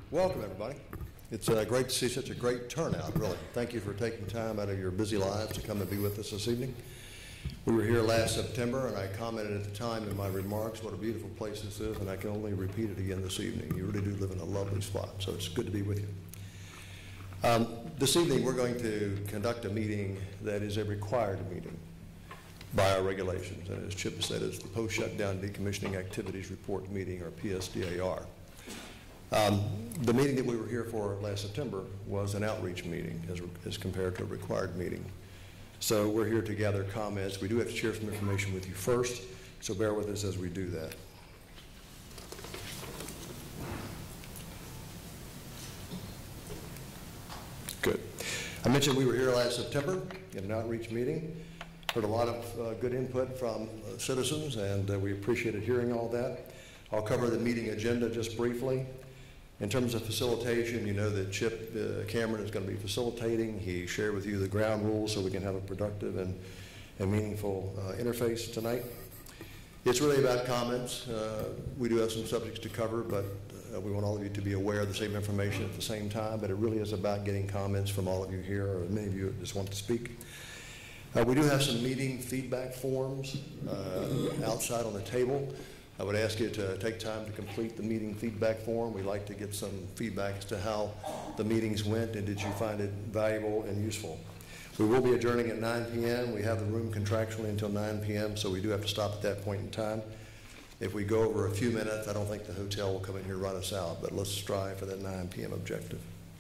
Welcome, everybody. It's great to see such a great turnout, really. Thank you for taking time out of your busy lives to come and be with us this evening. We were here last September, and I commented at the time in my remarks what a beautiful place this is, and I can only repeat it again this evening. You really do live in a lovely spot, so it's good to be with you. This evening, we're going to conduct a meeting that is a required meeting by our regulations, and as Chip said, it's the Post-Shutdown Decommissioning Activities Report Meeting, or PSDAR. The meeting that we were here for last September was an outreach meeting as compared to a required meeting. So we're here to gather comments. We do have to share some information with you first, so bear with us as we do that. Good. I mentioned we were here last September in an outreach meeting. Heard a lot of good input from citizens, and we appreciated hearing all that. I'll cover the meeting agenda just briefly. In terms of facilitation, you know that Chip Cameron is going to be facilitating. He shared with you the ground rules so we can have a productive and meaningful interface tonight. It's really about comments. We do have some subjects to cover, but we want all of you to be aware of the same information at the same time, but it really is about getting comments from all of you here, or many of you that just want to speak. We do have some meeting feedback forms outside on the table. I would ask you to take time to complete the meeting feedback form. We like to get some feedback as to how the meetings went and did you find it valuable and useful. We will be adjourning at 9 p.m. We have the room contractually until 9 p.m., so we do have to stop at that point in time. If we go over a few minutes, I don't think the hotel will come in here and run us out, but let's strive for that 9 p.m. objective.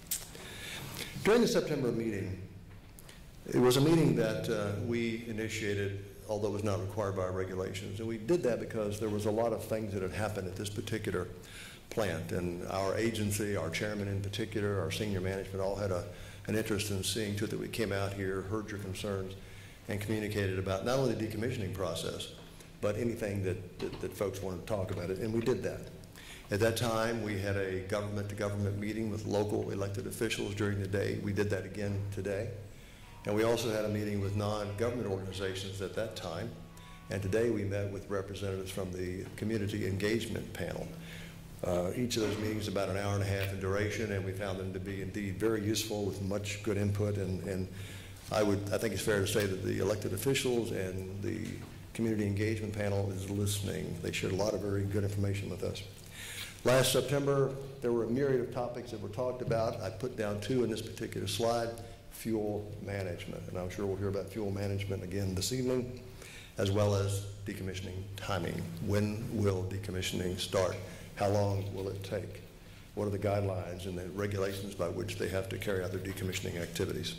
During the September meeting, it was a meeting that we initiated, although it was not required by our regulations. And we did that because there was a lot of things that had happened at this particular plant. And our agency, our chairman in particular, our senior management all had an interest in seeing to it that we came out here, heard your concerns, and communicated about not only the decommissioning process, but anything that folks wanted to talk about it, and we did that. At that time, we had a government-to-government meeting with local elected officials during the day. We did that again today. And we also had a meeting with non-government organizations at that time. And today we met with representatives from the community engagement panel. Each of those meetings about an hour and a half in duration, and we found them to be indeed very useful with much good input. And I think it's fair to say that the elected officials and the community engagement panel is listening. They shared a lot of very good information with us. Last September, there were a myriad of topics that were talked about. I put down two in this particular slide. Fuel management, and I'm sure we'll hear about fuel management again this evening, as well as decommissioning timing. When will decommissioning start? How long will it take? What are the guidelines and the regulations by which they have to carry out their decommissioning activities?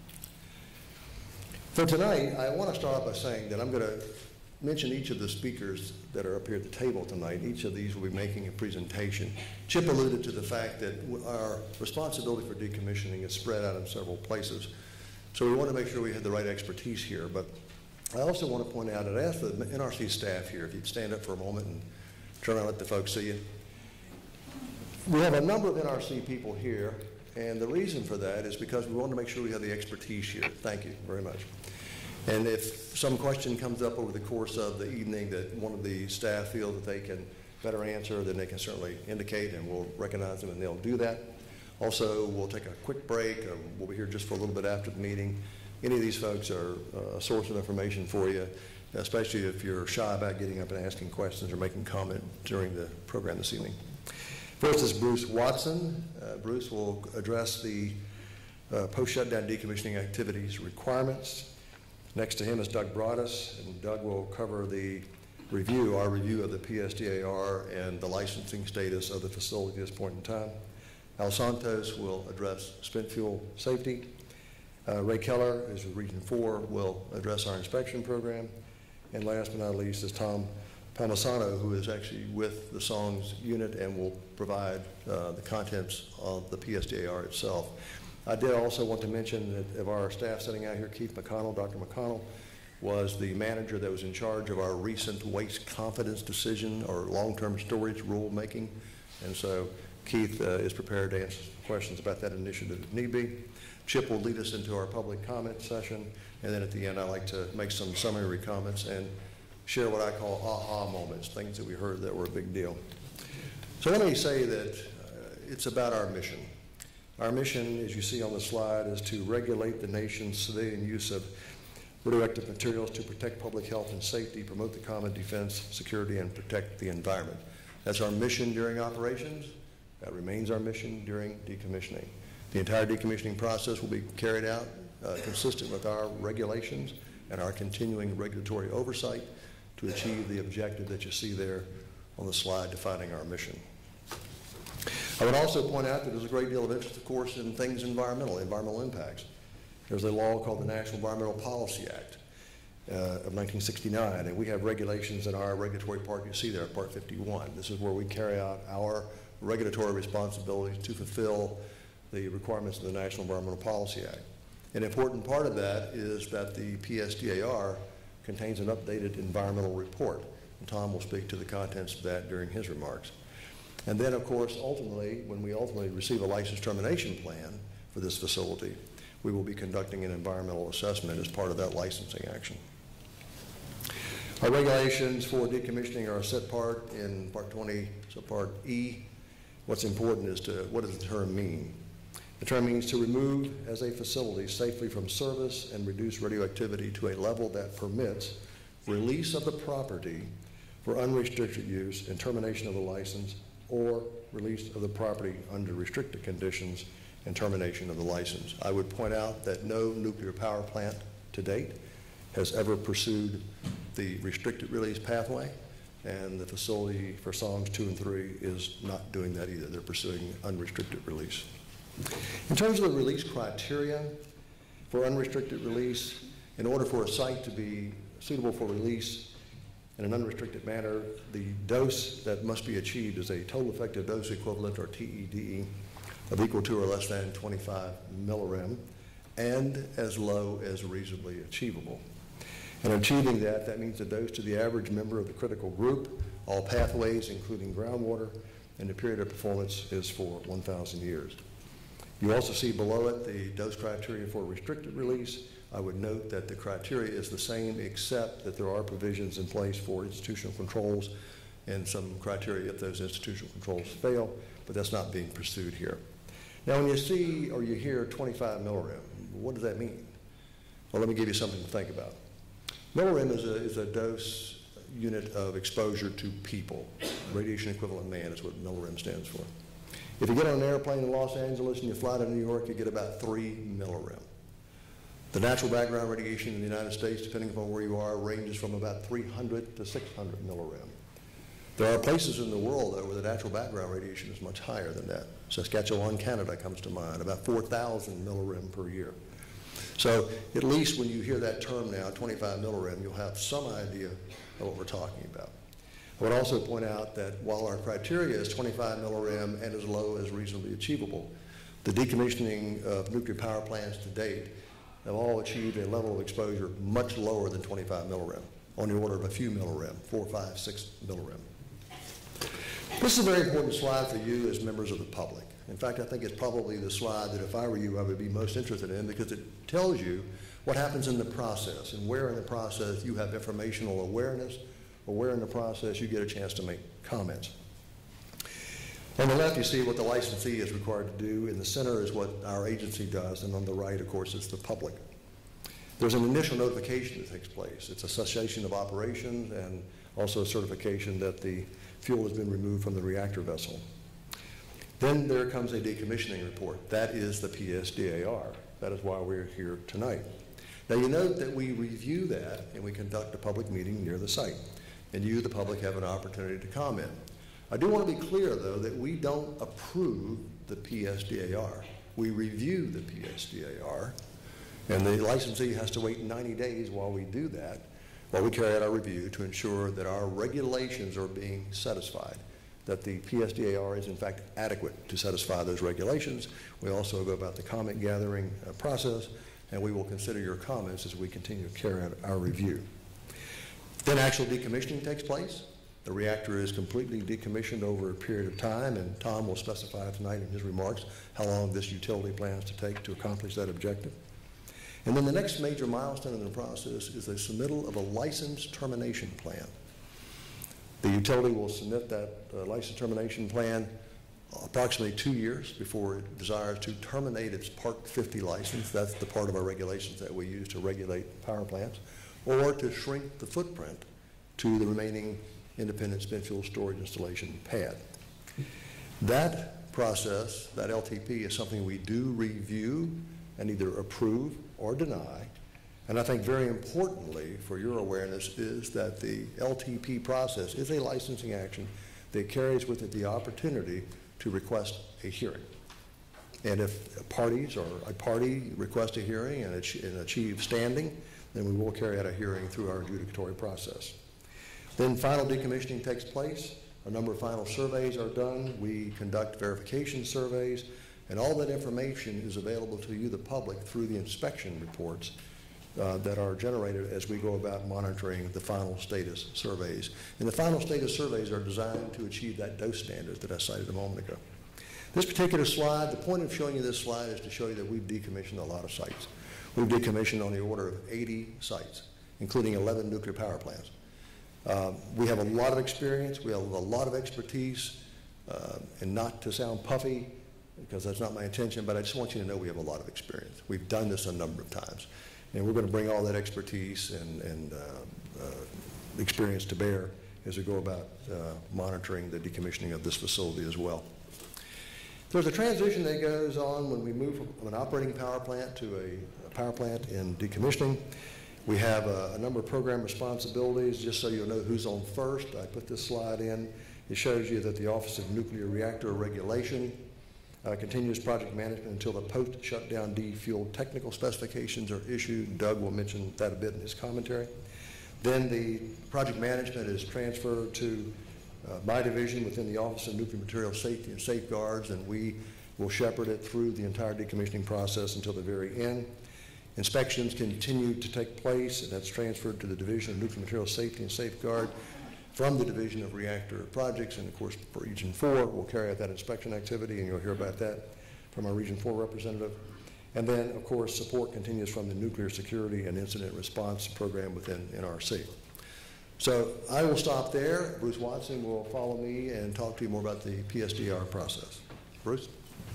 For tonight, I want to start off by saying that I'm going to mention each of the speakers that are up here at the table tonight. Each of these will be making a presentation. Chip alluded to the fact that our responsibility for decommissioning is spread out in several places. So we want to make sure we have the right expertise here. But I also want to point out, and ask the NRC staff here, if you'd stand up for a moment and turn around and let the folks see you. We have a number of NRC people here, and the reason for that is because we want to make sure we have the expertise here. Thank you very much. And if some question comes up over the course of the evening that one of the staff feel that they can better answer, then they can certainly indicate, and we'll recognize them and they'll do that. Also, we'll take a quick break. We'll be here just for a little bit after the meeting. Any of these folks are a source of information for you, especially if you're shy about getting up and asking questions or making comment during the program this evening. First is Bruce Watson. Bruce will address the post-shutdown decommissioning activities requirements. Next to him is Doug Broadus, and Doug will cover the our review of the PSDAR and the licensing status of the facility at this point in time. Csontos will address spent fuel safety. Ray Keller, who's with Region 4, will address our inspection program. And last but not least is Tom Palmisano, who is actually with the SONGS unit and will provide the contents of the PSDAR itself. I did also want to mention that of our staff sitting out here, Keith McConnell, Dr. McConnell, was the manager that was in charge of our recent waste confidence decision or long-term storage rulemaking. And so Keith is prepared to answer questions about that initiative if need be. Chip will lead us into our public comment session. And then at the end, I'd like to make some summary comments and share what I call aha moments, things that we heard that were a big deal. So let me say that it's about our mission. Our mission, as you see on the slide, is to regulate the nation's civilian use of radioactive materials to protect public health and safety, promote the common defense, security, and protect the environment. That's our mission during operations. That remains our mission during decommissioning. The entire decommissioning process will be carried out consistent with our regulations and our continuing regulatory oversight to achieve the objective that you see there on the slide defining our mission. I would also point out that there's a great deal of interest, of course, in things environmental impacts. There's a law called the National Environmental Policy Act of 1969, and we have regulations in our regulatory part you see there, Part 51. This is where we carry out our regulatory responsibilities to fulfill the requirements of the National Environmental Policy Act. An important part of that is that the PSDAR contains an updated environmental report, and Tom will speak to the contents of that during his remarks. And then, of course, ultimately, when we ultimately receive a license termination plan for this facility, we will be conducting an environmental assessment as part of that licensing action. Our regulations for decommissioning are set part in Part 20, so Part E. What's important is what does the term mean? The term means to remove as a facility safely from service and reduce radioactivity to a level that permits release of the property for unrestricted use and termination of the license, or release of the property under restricted conditions and termination of the license. I would point out that no nuclear power plant to date has ever pursued the restricted release pathway, and the facility for songs 2 and 3 is not doing that either. They're pursuing unrestricted release. In terms of the release criteria for unrestricted release, in order for a site to be suitable for release in an unrestricted manner, the dose that must be achieved is a total effective dose equivalent, or TEDE, of equal to or less than 25 millirem, and as low as reasonably achievable. And achieving that means a dose to the average member of the critical group, all pathways, including groundwater, and the period of performance is for 1,000 years. You also see below it the dose criteria for restricted release. I would note that the criteria is the same, except that there are provisions in place for institutional controls and some criteria if those institutional controls fail, but that's not being pursued here. Now, when you see or you hear 25 millirem, what does that mean? Well, let me give you something to think about. Millirem is a dose unit of exposure to people. Radiation equivalent man is what millirem stands for. If you get on an airplane in Los Angeles and you fly to New York, you get about 3 millirem. The natural background radiation in the United States, depending upon where you are, ranges from about 300 to 600 millirem. There are places in the world, though, where the natural background radiation is much higher than that. Saskatchewan, Canada comes to mind, about 4,000 millirem per year. So at least when you hear that term now, 25 millirem, you'll have some idea of what we're talking about. I would also point out that while our criteria is 25 millirem and as low as reasonably achievable, the decommissioning of nuclear power plants to date have all achieved a level of exposure much lower than 25 millirem, on the order of a few millirem, 4, 5, 6 millirem. This is a very important slide for you as members of the public. In fact, I think it's probably the slide that if I were you, I would be most interested in, because it tells you what happens in the process and where in the process you have informational awareness, or where in the process you get a chance to make comments. On the left, you see what the licensee is required to do. In the center is what our agency does, and on the right, of course, is the public. There's an initial notification that takes place. It's a cessation of operations and also a certification that the fuel has been removed from the reactor vessel. Then there comes a decommissioning report. That is the PSDAR. That is why we're here tonight. Now, you note that we review that and we conduct a public meeting near the site, and you, the public, have an opportunity to comment. I do want to be clear, though, that we don't approve the PSDAR. We review the PSDAR, and the licensee has to wait 90 days while we do that, while we carry out our review to ensure that our regulations are being satisfied, that the PSDAR is in fact adequate to satisfy those regulations. We also go about the comment gathering process, and we will consider your comments as we continue to carry out our review. Then actual decommissioning takes place. The reactor is completely decommissioned over a period of time, and Tom will specify tonight in his remarks how long this utility plans to take to accomplish that objective. And then the next major milestone in the process is the submittal of a license termination plan. The utility will submit that license termination plan approximately 2 years before it desires to terminate its Part 50 license. That's the part of our regulations that we use to regulate power plants, or to shrink the footprint to the remaining independent spent fuel storage installation pad. That process, that LTP, is something we do review and either approve or deny. And I think very importantly for your awareness is that the LTP process is a licensing action that carries with it the opportunity to request a hearing. And if parties or a party request a hearing and achieve standing, then we will carry out a hearing through our adjudicatory process. Then final decommissioning takes place. A number of final surveys are done. We conduct verification surveys, and all that information is available to you, the public, through the inspection reports that are generated as we go about monitoring the final status surveys. And the final status surveys are designed to achieve that dose standard that I cited a moment ago. This particular slide, the point of showing you this slide is to show you that we've decommissioned a lot of sites. We've decommissioned on the order of 80 sites, including 11 nuclear power plants. We have a lot of experience, we have a lot of expertise, and not to sound puffy, because that's not my intention, but I just want you to know we have a lot of experience. We've done this a number of times, and we're going to bring all that expertise and experience to bear as we go about monitoring the decommissioning of this facility as well. There's a transition that goes on when we move from an operating power plant to a power plant in decommissioning. We have a number of program responsibilities. Just so you'll know who's on first, I put this slide in. It shows you that the Office of Nuclear Reactor Regulation continues project management until the post-shutdown defuel technical specifications are issued. Doug will mention that a bit in his commentary. Then the project management is transferred to my division within the Office of Nuclear Materials Safety and Safeguards, and we will shepherd it through the entire decommissioning process until the very end. Inspections continue to take place, and that's transferred to the Division of Nuclear Materials Safety and Safeguard from the Division of Reactor Projects. And of course, for Region 4, we'll carry out that inspection activity, and you'll hear about that from our Region 4 representative. And then, of course, support continues from the Nuclear Security and Incident Response Program within NRC. So I will stop there. Bruce Watson will follow me and talk to you more about the PSDAR process. Bruce?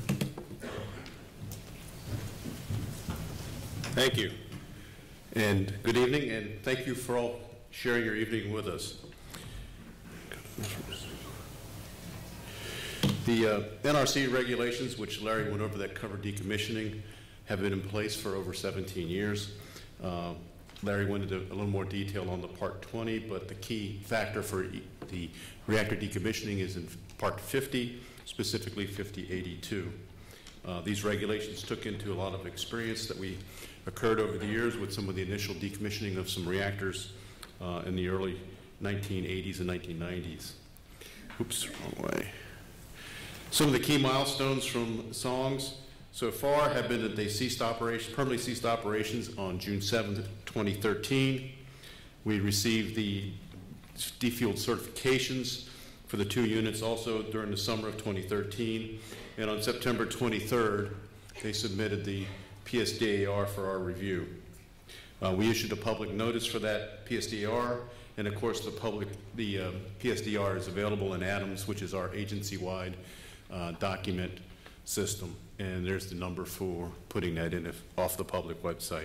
Thank you, and good evening, and thank you for all sharing your evening with us. The NRC regulations, which Larry went over that cover decommissioning, have been in place for over 17 years. Larry went into a little more detail on the Part 20, but the key factor for the reactor decommissioning is in Part 50, specifically 5082. These regulations took into a lot of experience that we occurred over the years with some of the initial decommissioning of some reactors in the early 1980s and 1990s. Oops, wrong way. Some of the key milestones from songs so far have been that they permanently ceased operations on June 7th, 2013. We received the defueled certifications for the 2 units also during the summer of 2013. And on September 23rd, they submitted the PSDAR for our review. We issued a public notice for that PSDAR, and of course the PSDAR is available in Adams, which is our agency-wide document system, and there's the number for putting that in off the public website.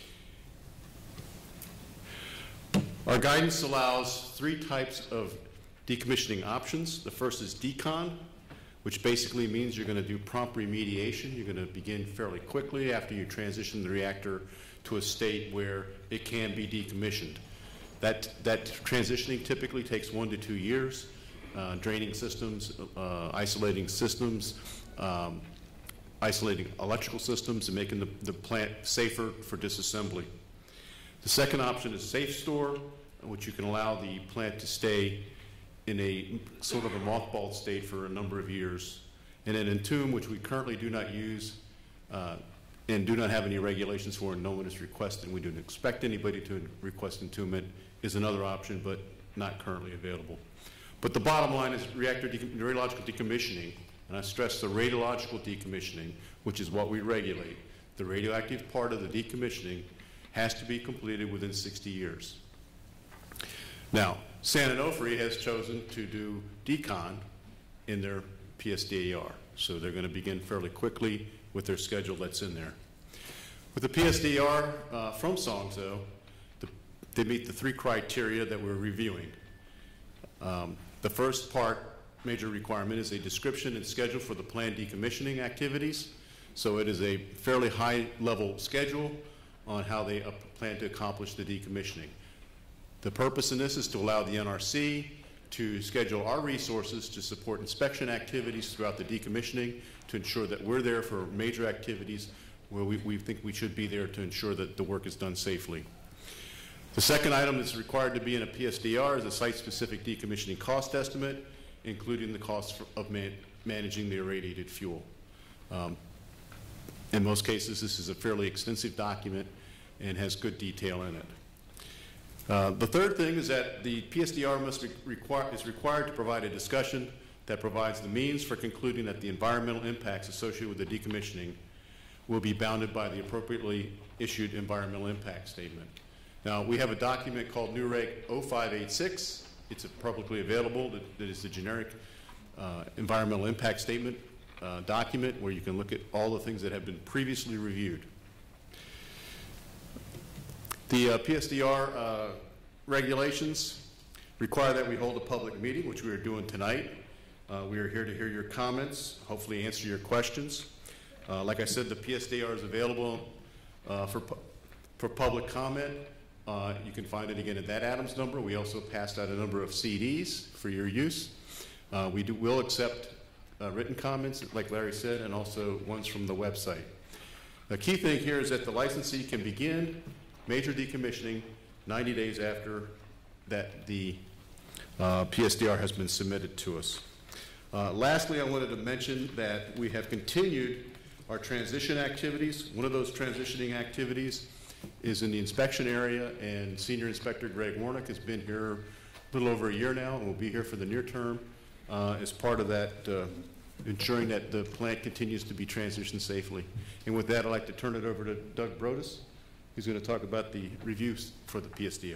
Our guidance allows 3 types of decommissioning options. The first is decon, which basically means you're going to do prompt remediation. You're going to begin fairly quickly after you transition the reactor to a state where it can be decommissioned. That transitioning typically takes 1 to 2 years, draining systems, isolating systems, isolating electrical systems, and making the plant safer for disassembly. The second option is safe store, which you can allow the plant to stay in a sort of a mothballed state for a number of years. And then entomb, which we currently do not use and do not have any regulations for, and no one has requested, and we don't expect anybody to request entombment, is another option, but not currently available. But the bottom line is radiological decommissioning, and I stress the radiological decommissioning, which is what we regulate. The radioactive part of the decommissioning has to be completed within 60 years. Now, San Onofre has chosen to do decon in their PSDAR. So they're going to begin fairly quickly with their schedule that's in there. With the PSDAR from songs, though, they meet the 3 criteria that we're reviewing. The first major requirement is a description and schedule for the planned decommissioning activities. So it is a fairly high-level schedule on how they plan to accomplish the decommissioning. The purpose in this is to allow the NRC to schedule our resources to support inspection activities throughout the decommissioning, to ensure that we're there for major activities where we think we should be there to ensure that the work is done safely. The second item that's required to be in a PSDR is a site-specific decommissioning cost estimate, including the cost of managing the irradiated fuel. In most cases, this is a fairly extensive document and has good detail in it. The third thing is that the PSDR is required to provide a discussion that provides the means for concluding that the environmental impacts associated with the decommissioning will be bounded by the appropriately issued environmental impact statement. Now, we have a document called New Reg 0586. It's publicly available. That is the generic environmental impact statement document where you can look at all the things that have been previously reviewed. The PSDR regulations require that we hold a public meeting, which we are doing tonight. We are here to hear your comments, hopefully answer your questions. Like I said, the PSDR is available for public comment. You can find it again at that Adams number. We also passed out a number of CDs for your use. We'll accept written comments, like Larry said, and also ones from the website. The key thing here is that the licensee can begin major decommissioning 90 days after that the PSDR has been submitted to us. Lastly, I wanted to mention that we have continued our transition activities. One of those transitioning activities is in the inspection area, and Senior Inspector Greg Warnick has been here a little over a year now and will be here for the near term as part of that, ensuring that the plant continues to be transitioned safely. And with that, I'd like to turn it over to Doug Brodus, who's going to talk about the reviews for the PSDR.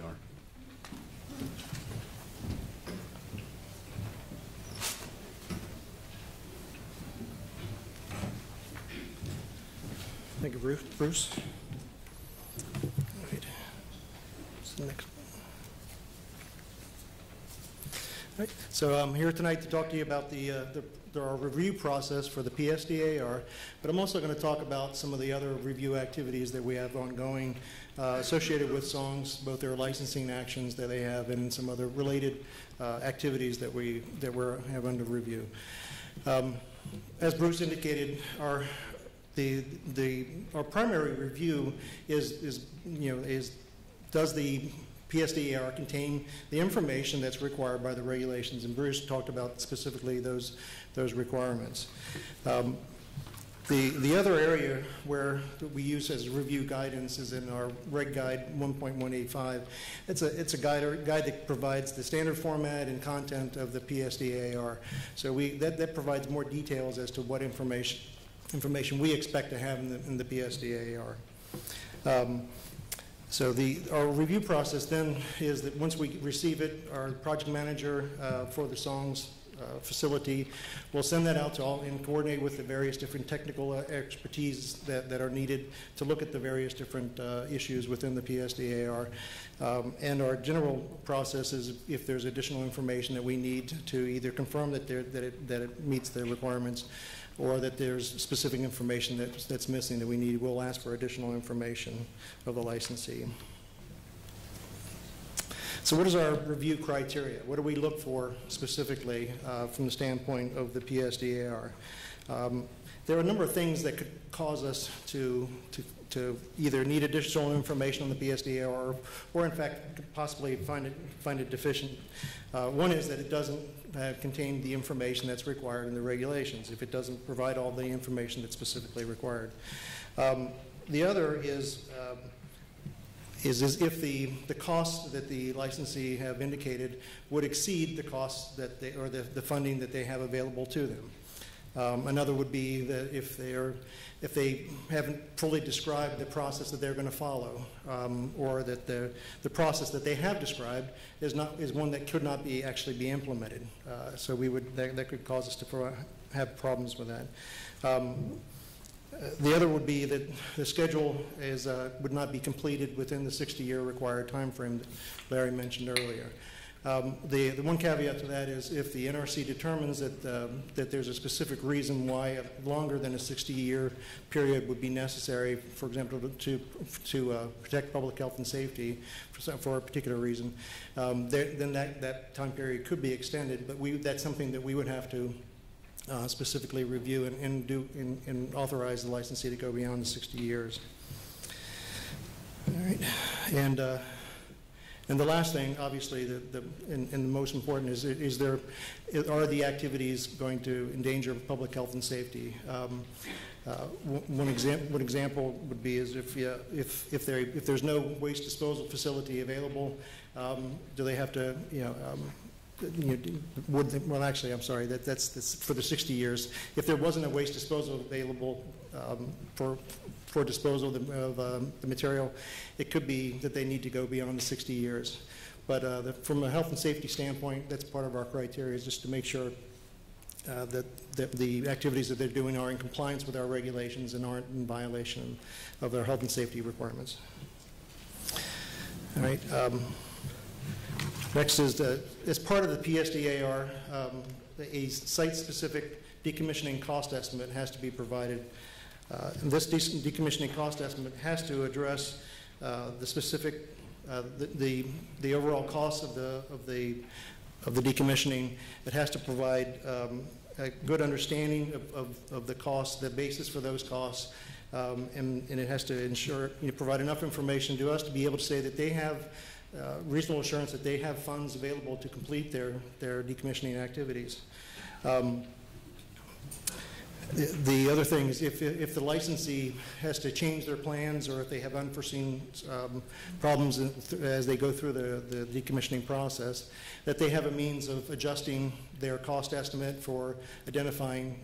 Thank you, Bruce. All right. What's the next one? All right. So I'm here tonight to talk to you about our review process for the PSDAR, but I'm also going to talk about some of the other review activities that we have ongoing associated with songs, both their licensing actions that they have and some other related activities that we have under review. As Bruce indicated, our primary review is does the PSDAR contain the information that's required by the regulations, and Bruce talked about specifically those requirements. The other area where we use as review guidance is in our Reg Guide 1.185. It's a guide that provides the standard format and content of the PSDAR. So that provides more details as to what information we expect to have in the PSDAR. So our review process then is that once we receive it, our project manager for the songs facility will send that out to all and coordinate with the various different technical expertise that are needed to look at the various different issues within the PSDAR. And our general process is if there's additional information that we need to either confirm that it meets the requirements, or that there's specific information that's missing that we need, we'll ask for additional information of the licensee. So what is our review criteria? What do we look for specifically from the standpoint of the PSDAR? There are a number of things that could cause us to either need additional information on the PSDAR or in fact possibly find it deficient. One is that it doesn't contain the information that's required in the regulations, if it doesn't provide all the information that's specifically required. The other is if the costs that the licensee have indicated would exceed the costs that or the funding that they have available to them. Another would be that if they haven't fully described the process that they're going to follow, or that the process that they have described is one that could not actually be implemented. So that could cause us to have problems with that. The other would be that the schedule is, would not be completed within the 60-year required time frame that Larry mentioned earlier. The one caveat to that is if the NRC determines that there's a specific reason why longer than a 60-year period would be necessary, for example, to protect public health and safety for a particular reason, then that time period could be extended, but that's something that we would have to specifically review and authorize the licensee to go beyond the 60 years. All right, and the last thing, obviously, and the most important are the activities going to endanger public health and safety? One example would be is if there's no waste disposal facility available, do they have to, well, actually, I'm sorry, that's for the 60 years. If there wasn't a waste disposal available for disposal of the material, it could be that they need to go beyond the 60 years. But from a health and safety standpoint, that's part of our criteria, is just to make sure that the activities that they're doing are in compliance with our regulations and aren't in violation of their health and safety requirements. All right. Next is, as part of the PSDAR, a site-specific decommissioning cost estimate has to be provided. And this decommissioning cost estimate has to address the specific, the overall cost of the decommissioning. It has to provide a good understanding of the costs, the basis for those costs, and it has to ensure, provide enough information to us to be able to say that they have reasonable assurance that they have funds available to complete their decommissioning activities. The other thing is if the licensee has to change their plans or if they have unforeseen problems as they go through the decommissioning process, that they have a means of adjusting their cost estimate for identifying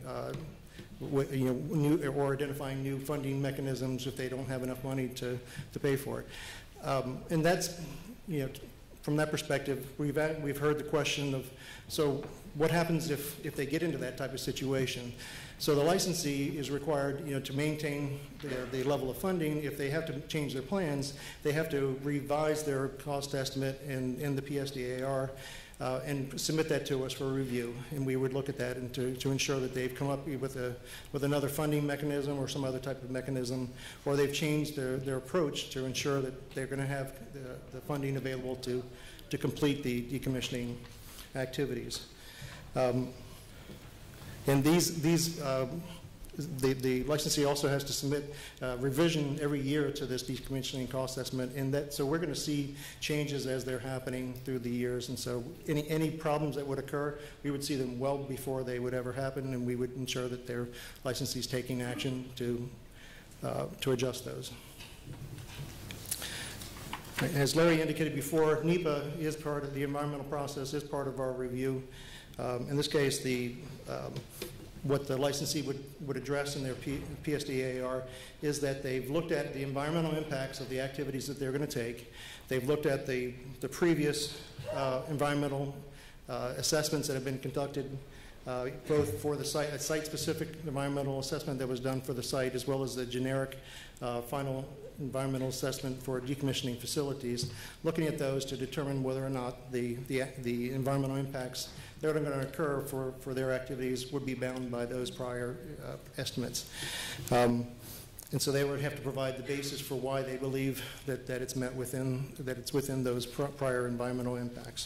or identifying new funding mechanisms if they don't have enough money to pay for it. And that's, from that perspective, we've heard the question of, so what happens if they get into that type of situation? So the licensee is required, to maintain the level of funding. If they have to change their plans, they have to revise their cost estimate in the PSDAR and submit that to us for review. And we would look at that and to ensure that they've come up with another funding mechanism or some other type of mechanism, or they've changed their approach to ensure that they're going to have the funding available to complete the decommissioning activities. And the licensee also has to submit revision every year to this decommissioning cost estimate, and so we're going to see changes as they're happening through the years. And so any problems that would occur, we would see them well before they would ever happen, and we would ensure that their licensee is taking action to adjust those. As Larry indicated before, NEPA is part of the environmental process, is part of our review. In this case, what the licensee would address in their PSDAR is that they've looked at the environmental impacts of the activities that they're going to take. They've looked at the previous environmental assessments that have been conducted, both for the site, a site-specific environmental assessment that was done for the site, as well as the generic final environmental assessment for decommissioning facilities, looking at those to determine whether or not the environmental impacts that are going to occur for their activities would be bound by those prior estimates. And so they would have to provide the basis for why they believe that it's within those prior environmental impacts.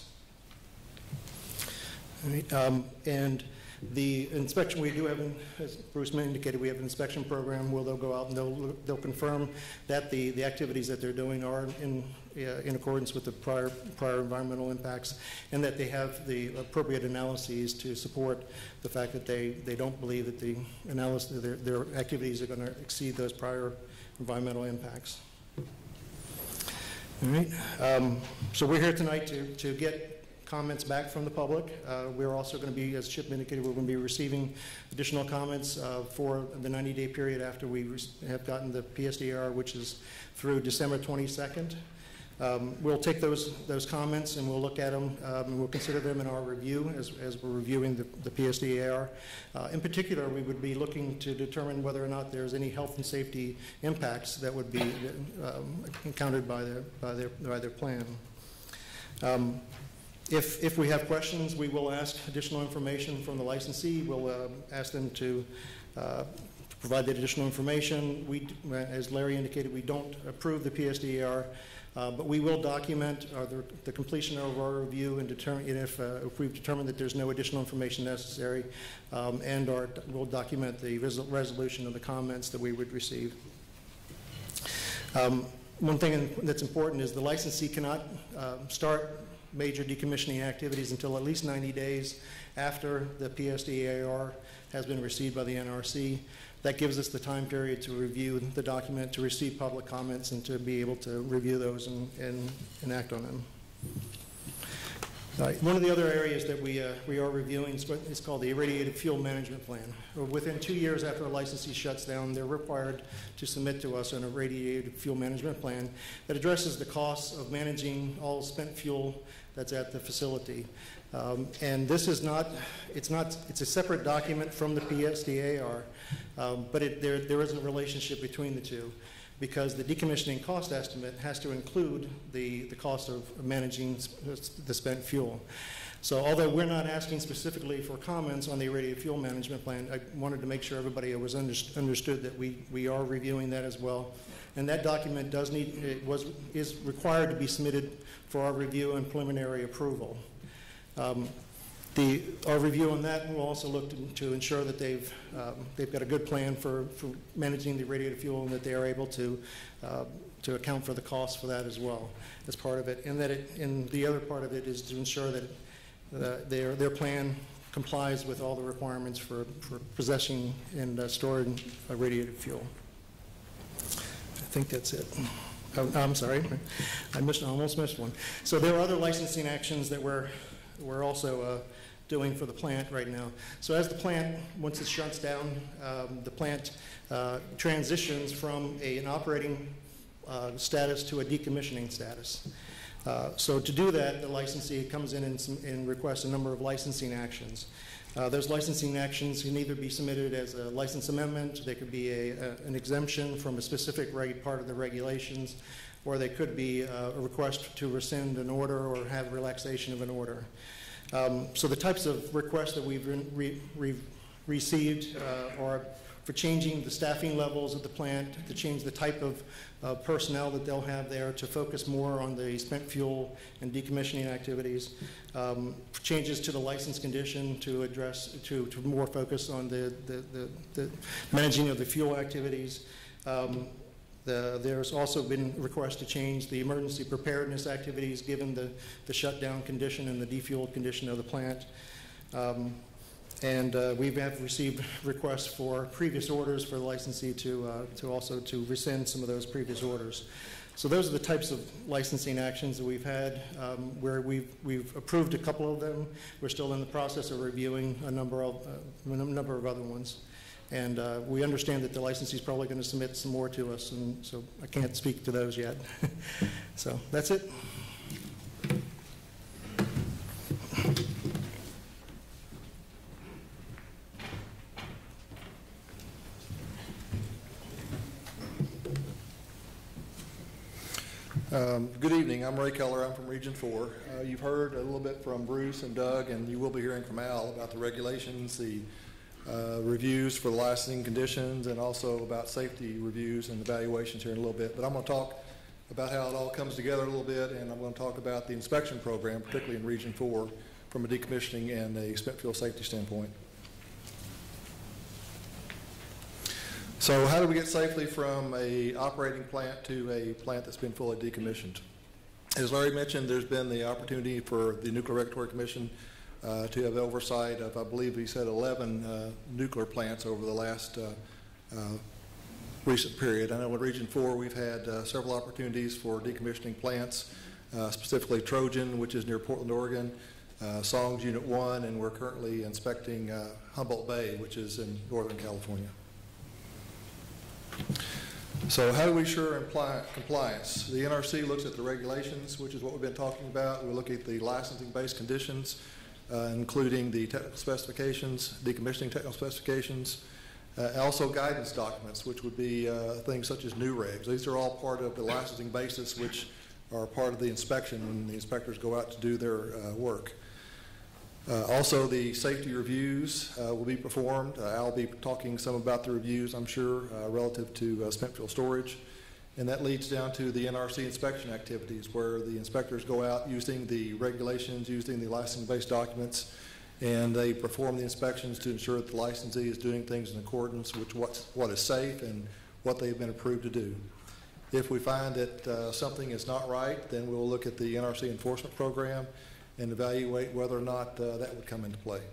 All right, and the inspection we do have, as Bruce indicated, we have an inspection program where they'll go out and they'll confirm that the activities that they're doing are in accordance with the prior environmental impacts, and that they have the appropriate analyses to support the fact that they don't believe that their activities are going to exceed those prior environmental impacts. All right. So we're here tonight to get comments back from the public. We're also going to be, as Chip indicated, we're going to be receiving additional comments for the 90-day period after we have gotten the PSDAR, which is through December 22nd. We'll take those comments and we'll look at them and we'll consider them in our review as we're reviewing the PSDAR. In particular, we would be looking to determine whether or not there's any health and safety impacts that would be encountered by their plan. If we have questions, we will ask additional information from the licensee. We'll ask them to provide that additional information. As Larry indicated, we don't approve the PSDAR, but we will document the completion of our review and determine if we've determined that there's no additional information necessary, and/or we'll document the resolution of the comments that we would receive. One thing that's important is the licensee cannot start major decommissioning activities until at least 90 days after the PSDAR has been received by the NRC. That gives us the time period to review the document, to receive public comments, and to be able to review those and act on them. One of the other areas that we are reviewing is called the Irradiated Fuel Management Plan. Within 2 years after a licensee shuts down, they're required to submit to us an Irradiated Fuel Management Plan that addresses the costs of managing all spent fuel that's at the facility. And this is it's a separate document from the PSDAR, but there is a relationship between the two, because the decommissioning cost estimate has to include the cost of managing the spent fuel. So although we're not asking specifically for comments on the Irradiated Fuel Management Plan, I wanted to make sure everybody was understood that we are reviewing that as well. And that document is required to be submitted for our review and preliminary approval. Our review on that will also look to ensure that they've got a good plan for managing the irradiated fuel, and that they are able to account for the costs for that as well as part of it. And the other part of it is to ensure that their plan complies with all the requirements for possessing and storing irradiated fuel. I think that's it. Oh, I'm sorry, I almost missed one. So there are other licensing actions that we're also doing for the plant right now. So as the plant, once it shuts down, the plant transitions from an operating status to a decommissioning status. So to do that, the licensee comes in and requests a number of licensing actions. Those licensing actions can either be submitted as a license amendment, they could be an exemption from a specific part of the regulations, or they could be a request to rescind an order or have relaxation of an order. So the types of requests that we've received are for changing the staffing levels at the plant, to change the type of personnel that they'll have there, to focus more on the spent fuel and decommissioning activities, changes to the license condition to address, to more focus on the managing of the fuel activities. There's also been requests to change the emergency preparedness activities given the shutdown condition and the defueled condition of the plant. And we have received requests for previous orders for the licensee to also rescind some of those previous orders. So those are the types of licensing actions that we've had, where we've approved a couple of them. We're still in the process of reviewing a number of other ones. And we understand that the licensee is probably going to submit some more to us, and so I can't speak to those yet. So that's it. Good evening. I'm Ray Keller. I'm from Region 4. You've heard a little bit from Bruce and Doug, and you will be hearing from Al about the regulations, the reviews for the licensing conditions, and also about safety reviews and evaluations here in a little bit. But I'm going to talk about how it all comes together a little bit, and I'm going to talk about the inspection program, particularly in Region 4, from a decommissioning and a spent fuel safety standpoint. So how do we get safely from a operating plant to a plant that's been fully decommissioned? As Larry mentioned, there's been the opportunity for the Nuclear Regulatory Commission to have oversight of, I believe he said, 11 nuclear plants over the last recent period. I know in Region 4 we've had several opportunities for decommissioning plants, specifically Trojan, which is near Portland, Oregon, Songs Unit 1, and we're currently inspecting Humboldt Bay, which is in Northern California. So how do we ensure compliance? The NRC looks at the regulations, which is what we've been talking about. We look at the licensing-based conditions, including the technical specifications, decommissioning technical specifications, also guidance documents, which would be things such as new regs. These are all part of the licensing basis, which are part of the inspection when the inspectors go out to do their work. Also, the safety reviews will be performed. I'll be talking some about the reviews, I'm sure, relative to spent fuel storage. And that leads down to the NRC inspection activities, where the inspectors go out using the regulations, using the licensing-based documents, and they perform the inspections to ensure that the licensee is doing things in accordance with what is safe and what they've been approved to do. If we find that something is not right, then we'll look at the NRC enforcement program and evaluate whether or not that would come into play.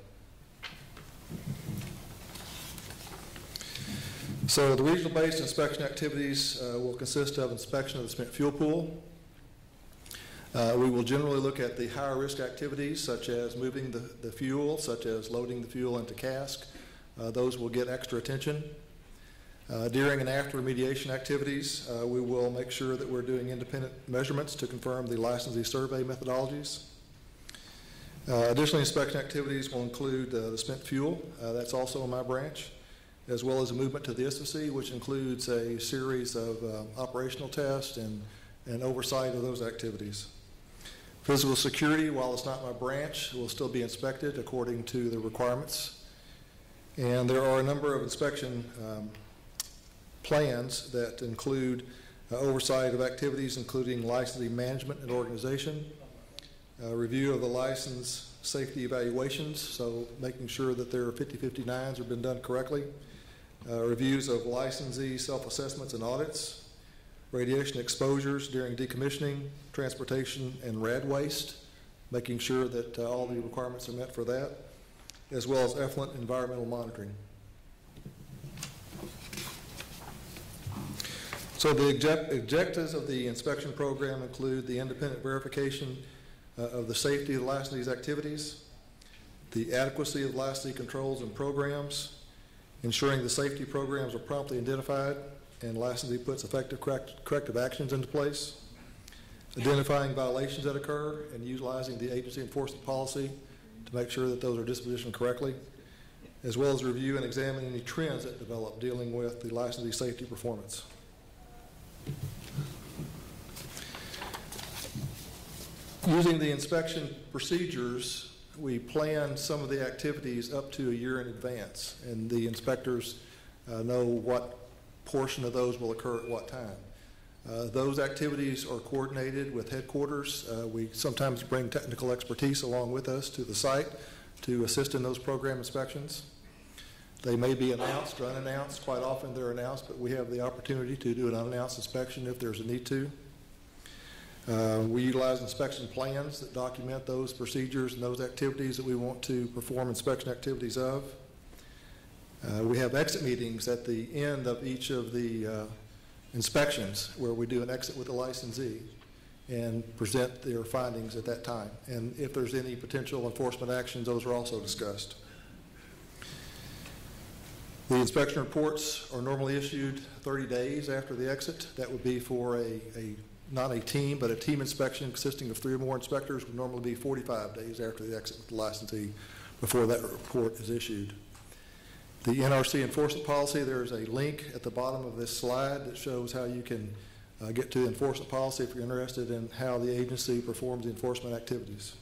So the regional-based inspection activities will consist of inspection of the spent fuel pool. We will generally look at the higher risk activities, such as moving the fuel, such as loading the fuel into cask. Those will get extra attention. During and after remediation activities, we will make sure that we're doing independent measurements to confirm the licensee survey methodologies. Additional inspection activities will include the spent fuel, that's also in my branch, as well as a movement to the Issa, which includes a series of operational tests and oversight of those activities. Physical security, while it's not my branch, will still be inspected according to the requirements. And there are a number of inspection plans that include oversight of activities, including licensee management and organization, review of the license safety evaluations, so making sure that their 5059s have been done correctly, reviews of licensee self-assessments and audits, radiation exposures during decommissioning, transportation, and rad waste, making sure that all the requirements are met for that, as well as effluent environmental monitoring. So the objectives of the inspection program include the independent verification of the safety of the licensee's activities, the adequacy of licensee controls and programs, ensuring the safety programs are promptly identified and licensee puts effective corrective actions into place, identifying violations that occur and utilizing the agency enforcement policy to make sure that those are dispositioned correctly, as well as review and examine any trends that develop dealing with the licensee safety performance. Using the inspection procedures, we plan some of the activities up to a year in advance, and the inspectors know what portion of those will occur at what time. Those activities are coordinated with headquarters. We sometimes bring technical expertise along with us to the site to assist in those program inspections. They may be announced or unannounced. Quite often they're announced, but we have the opportunity to do an unannounced inspection if there's a need to. We utilize inspection plans that document those procedures and those activities that we want to perform inspection activities of. We have exit meetings at the end of each of the inspections where we do an exit with the licensee and present their findings at that time. And if there's any potential enforcement actions, those are also discussed. The inspection reports are normally issued 30 days after the exit. That would be for not a team, but a team inspection consisting of 3 or more inspectors would normally be 45 days after the exit with the licensee before that report is issued. The NRC enforcement policy, there's a link at the bottom of this slide that shows how you can get to the enforcement policy if you're interested in how the agency performs the enforcement activities.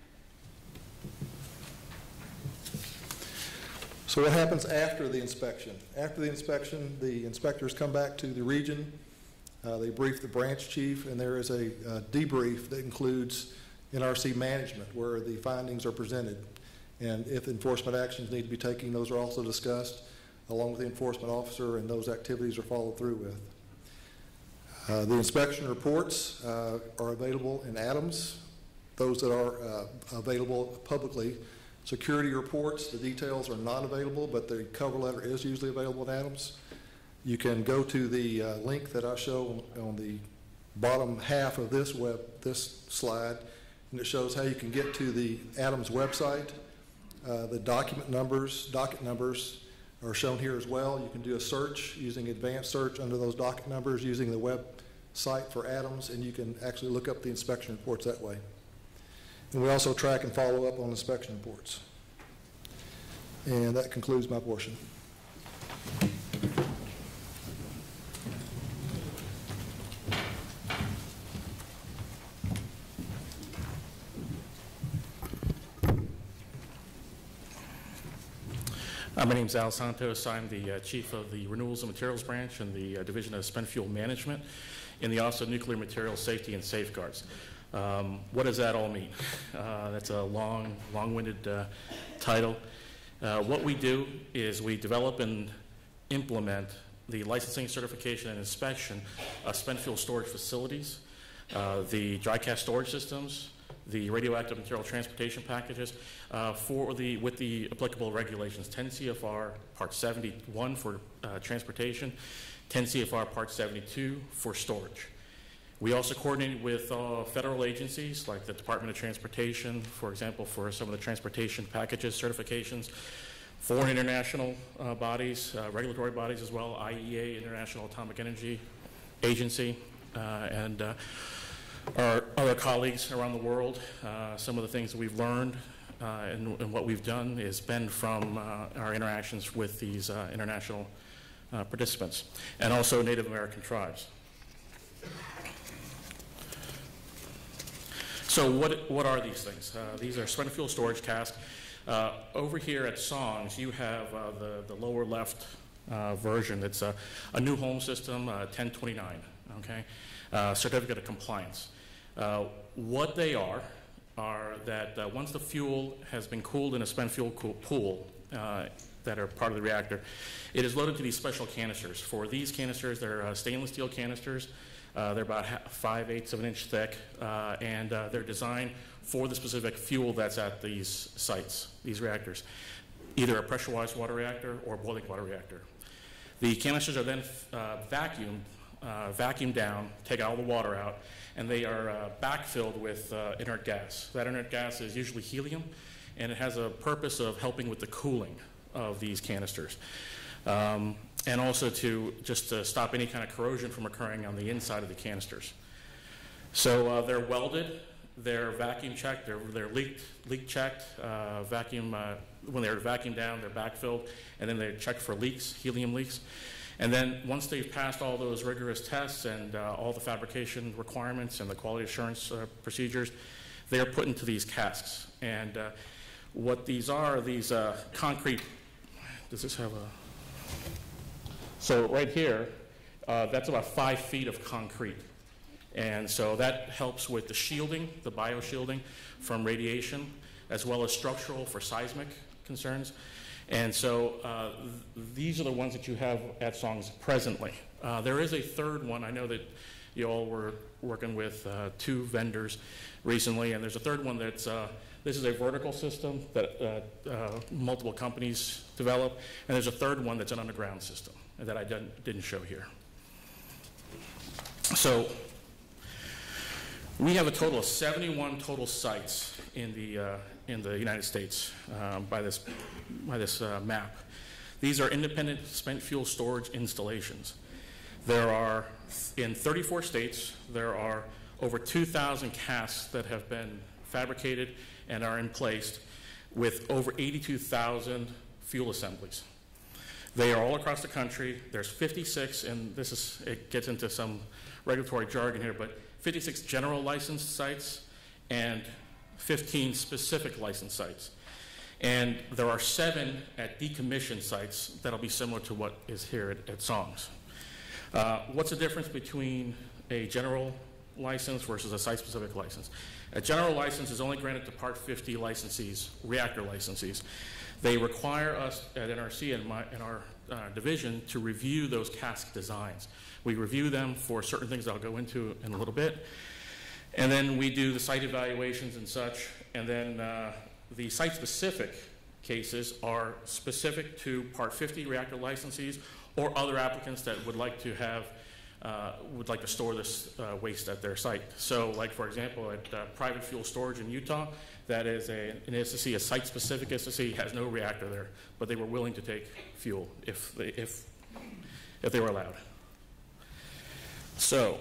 So what happens after the inspection? After the inspection, the inspectors come back to the region. They brief the branch chief, and there is a debrief that includes NRC management where the findings are presented. And if enforcement actions need to be taken, those are also discussed along with the enforcement officer, and those activities are followed through with. The inspection reports are available in Adams. Those that are available publicly. Security reports, the details are not available, but the cover letter is usually available in Adams. You can go to the link that I show on the bottom half of this slide, and it shows how you can get to the Adams website. The docket numbers are shown here as well. You can do a search using advanced search under those docket numbers using the website for Adams, and you can actually look up the inspection reports that way. And we also track and follow up on inspection reports. And that concludes my portion. My name is Csontos. I'm the chief of the Renewals and Materials Branch in the Division of Spent Fuel Management in the Office of Nuclear Materials Safety and Safeguards. What does that all mean? That's a long-winded title. What we do is we develop and implement the licensing, certification, and inspection of spent fuel storage facilities, the dry cask storage systems, the radioactive material transportation packages with the applicable regulations, 10 CFR Part 71 for transportation, 10 CFR Part 72 for storage. We also coordinate with federal agencies like the Department of Transportation, for example, for some of the transportation packages, certifications, foreign international bodies, regulatory bodies as well, IEA, International Atomic Energy Agency, and our other colleagues around the world. Some of the things that we've learned and what we've done has been from our interactions with these international participants, and also Native American tribes. So what are these things? These are spent fuel storage casks. Over here at Songs, you have the lower left version. It's a new home system, 1029, okay? Certificate of compliance. What they are that once the fuel has been cooled in a spent fuel pool that are part of the reactor, it is loaded to these special canisters. For these canisters, they're stainless steel canisters. They're about 5/8 of an inch thick, and they're designed for the specific fuel that's at these sites, these reactors, either a pressurized water reactor or boiling water reactor. The canisters are then vacuumed down, take all the water out, and they are backfilled with inert gas. That inert gas is usually helium, and it has a purpose of helping with the cooling of these canisters. And also to stop any kind of corrosion from occurring on the inside of the canisters. So they're welded, they're vacuum checked, they're leak checked, when they're vacuumed down, they're backfilled, and then they're checked for leaks, helium leaks. And then once they've passed all those rigorous tests and all the fabrication requirements and the quality assurance procedures, they are put into these casks. And what these are, these concrete, does this have a, so right here, that's about 5 feet of concrete. And so that helps with the shielding, the bioshielding from radiation, as well as structural for seismic concerns. And so these are the ones that you have at Songs presently. There is a third one. I know that you all were working with 2 vendors recently, and there's a third one that's, this is a vertical system that multiple companies develop, and there's a third one that's an underground system that I didn't show here. So we have a total of 71 total sites in the United States by this map. These are independent spent fuel storage installations. There are, in 34 states, there are over 2,000 casks that have been fabricated and are in place with over 82,000 fuel assemblies. They are all across the country. There's 56, and it gets into some regulatory jargon here, but 56 general licensed sites and 15 specific licensed sites. And there are 7 at decommissioned sites that'll be similar to what is here at Songs. What's the difference between a general license versus a site-specific license? A general license is only granted to Part 50 licensees, reactor licensees. They require us at NRC and our division to review those cask designs. We review them for certain things that I'll go into in a little bit. And then we do the site evaluations and such. And then the site-specific cases are specific to Part 50 reactor licensees or other applicants that would like to have would like to store this waste at their site. So, like for example, at private fuel storage in Utah, that is an SSC, a site-specific SSC, has no reactor there, but they were willing to take fuel if they were allowed. So,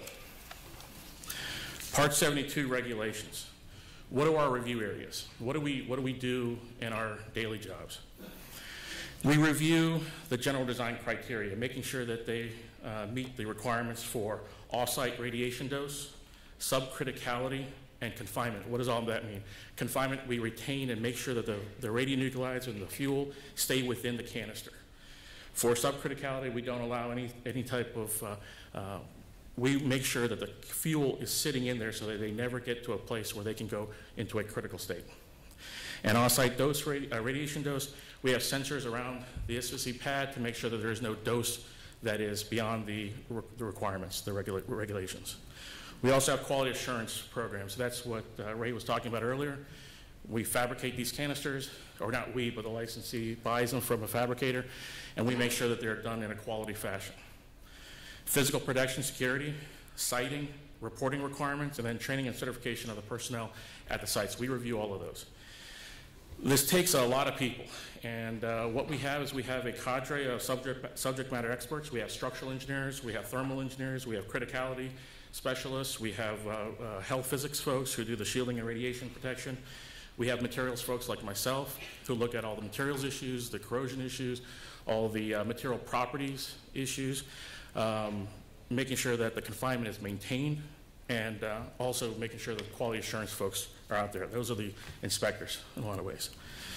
Part 72 regulations. What are our review areas? What do we do in our daily jobs? We review the general design criteria, making sure that they meet the requirements for off-site radiation dose, subcriticality, and confinement. What does all that mean? Confinement, we retain and make sure that the radionuclides and the fuel stay within the canister. For subcriticality, we don't allow any type of, we make sure that the fuel is sitting in there so that they never get to a place where they can go into a critical state. And on-site dose, radiation dose, we have sensors around the SSC pad to make sure that there is no dose that is beyond the requirements, the regulations. We also have quality assurance programs. That's what Ray was talking about earlier. We fabricate these canisters, or not we, but the licensee buys them from a fabricator, and we make sure that they're done in a quality fashion. Physical protection, security, siting, reporting requirements, and then training and certification of the personnel at the sites. We review all of those. This takes a lot of people, and what we have is we have a cadre of subject matter experts. We have structural engineers, we have thermal engineers, we have criticality specialists, we have health physics folks who do the shielding and radiation protection. We have materials folks like myself who look at all the materials issues, the corrosion issues, all the material properties issues, making sure that the confinement is maintained, and also making sure that the quality assurance folks are out there. Those are the inspectors in a lot of ways.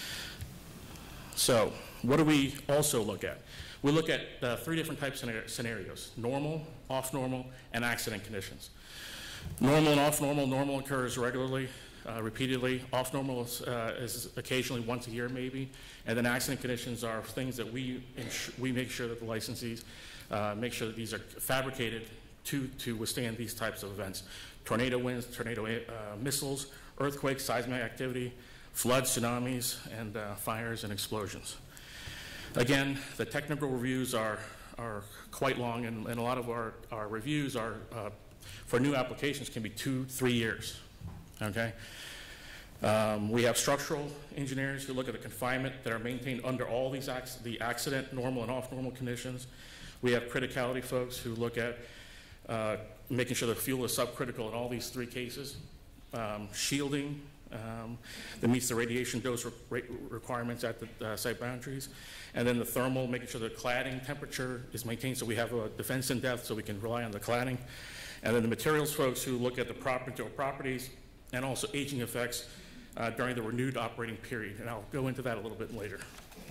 So what do we also look at? We look at 3 different types of scenarios: normal, off-normal, and accident conditions. Normal and off-normal. Normal occurs regularly, repeatedly. Off-normal is occasionally once a year maybe. And then accident conditions are things that we make sure that the licensees make sure that these are fabricated to withstand these types of events. Tornado winds, tornado missiles, earthquakes, seismic activity, floods, tsunamis, and fires and explosions. Again, the technical reviews are quite long, and a lot of our reviews are, for new applications, can be 2-3 years, okay? We have structural engineers who look at the confinement that are maintained under all these the accident, normal, and off-normal conditions. We have criticality folks who look at making sure the fuel is subcritical in all these 3 cases. Shielding that meets the radiation dose requirements at the site boundaries. And then the thermal, making sure the cladding temperature is maintained so we have a defense in depth so we can rely on the cladding. And then the materials folks who look at the properties and also aging effects during the renewed operating period. And I'll go into that a little bit later.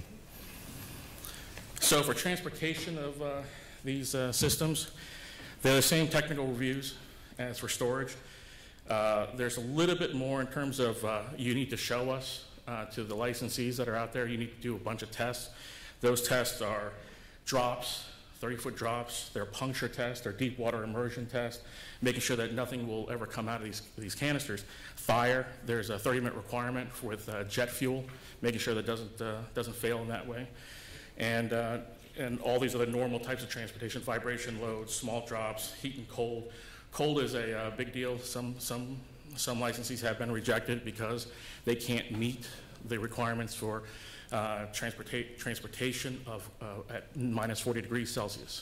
So for transportation of these systems, they're the same technical reviews as for storage. There's a little bit more in terms of you need to show us to the licensees that are out there. You need to do a bunch of tests. Those tests are drops, 30-foot drops. They're puncture tests. They're deep water immersion tests, making sure that nothing will ever come out of these canisters. Fire, there's a 30-minute requirement with jet fuel, making sure that doesn't fail in that way. And all these other normal types of transportation, vibration loads, small drops, heat and cold. Cold is a big deal. Some licensees have been rejected because they can't meet the requirements for transportation of at minus 40 degrees Celsius.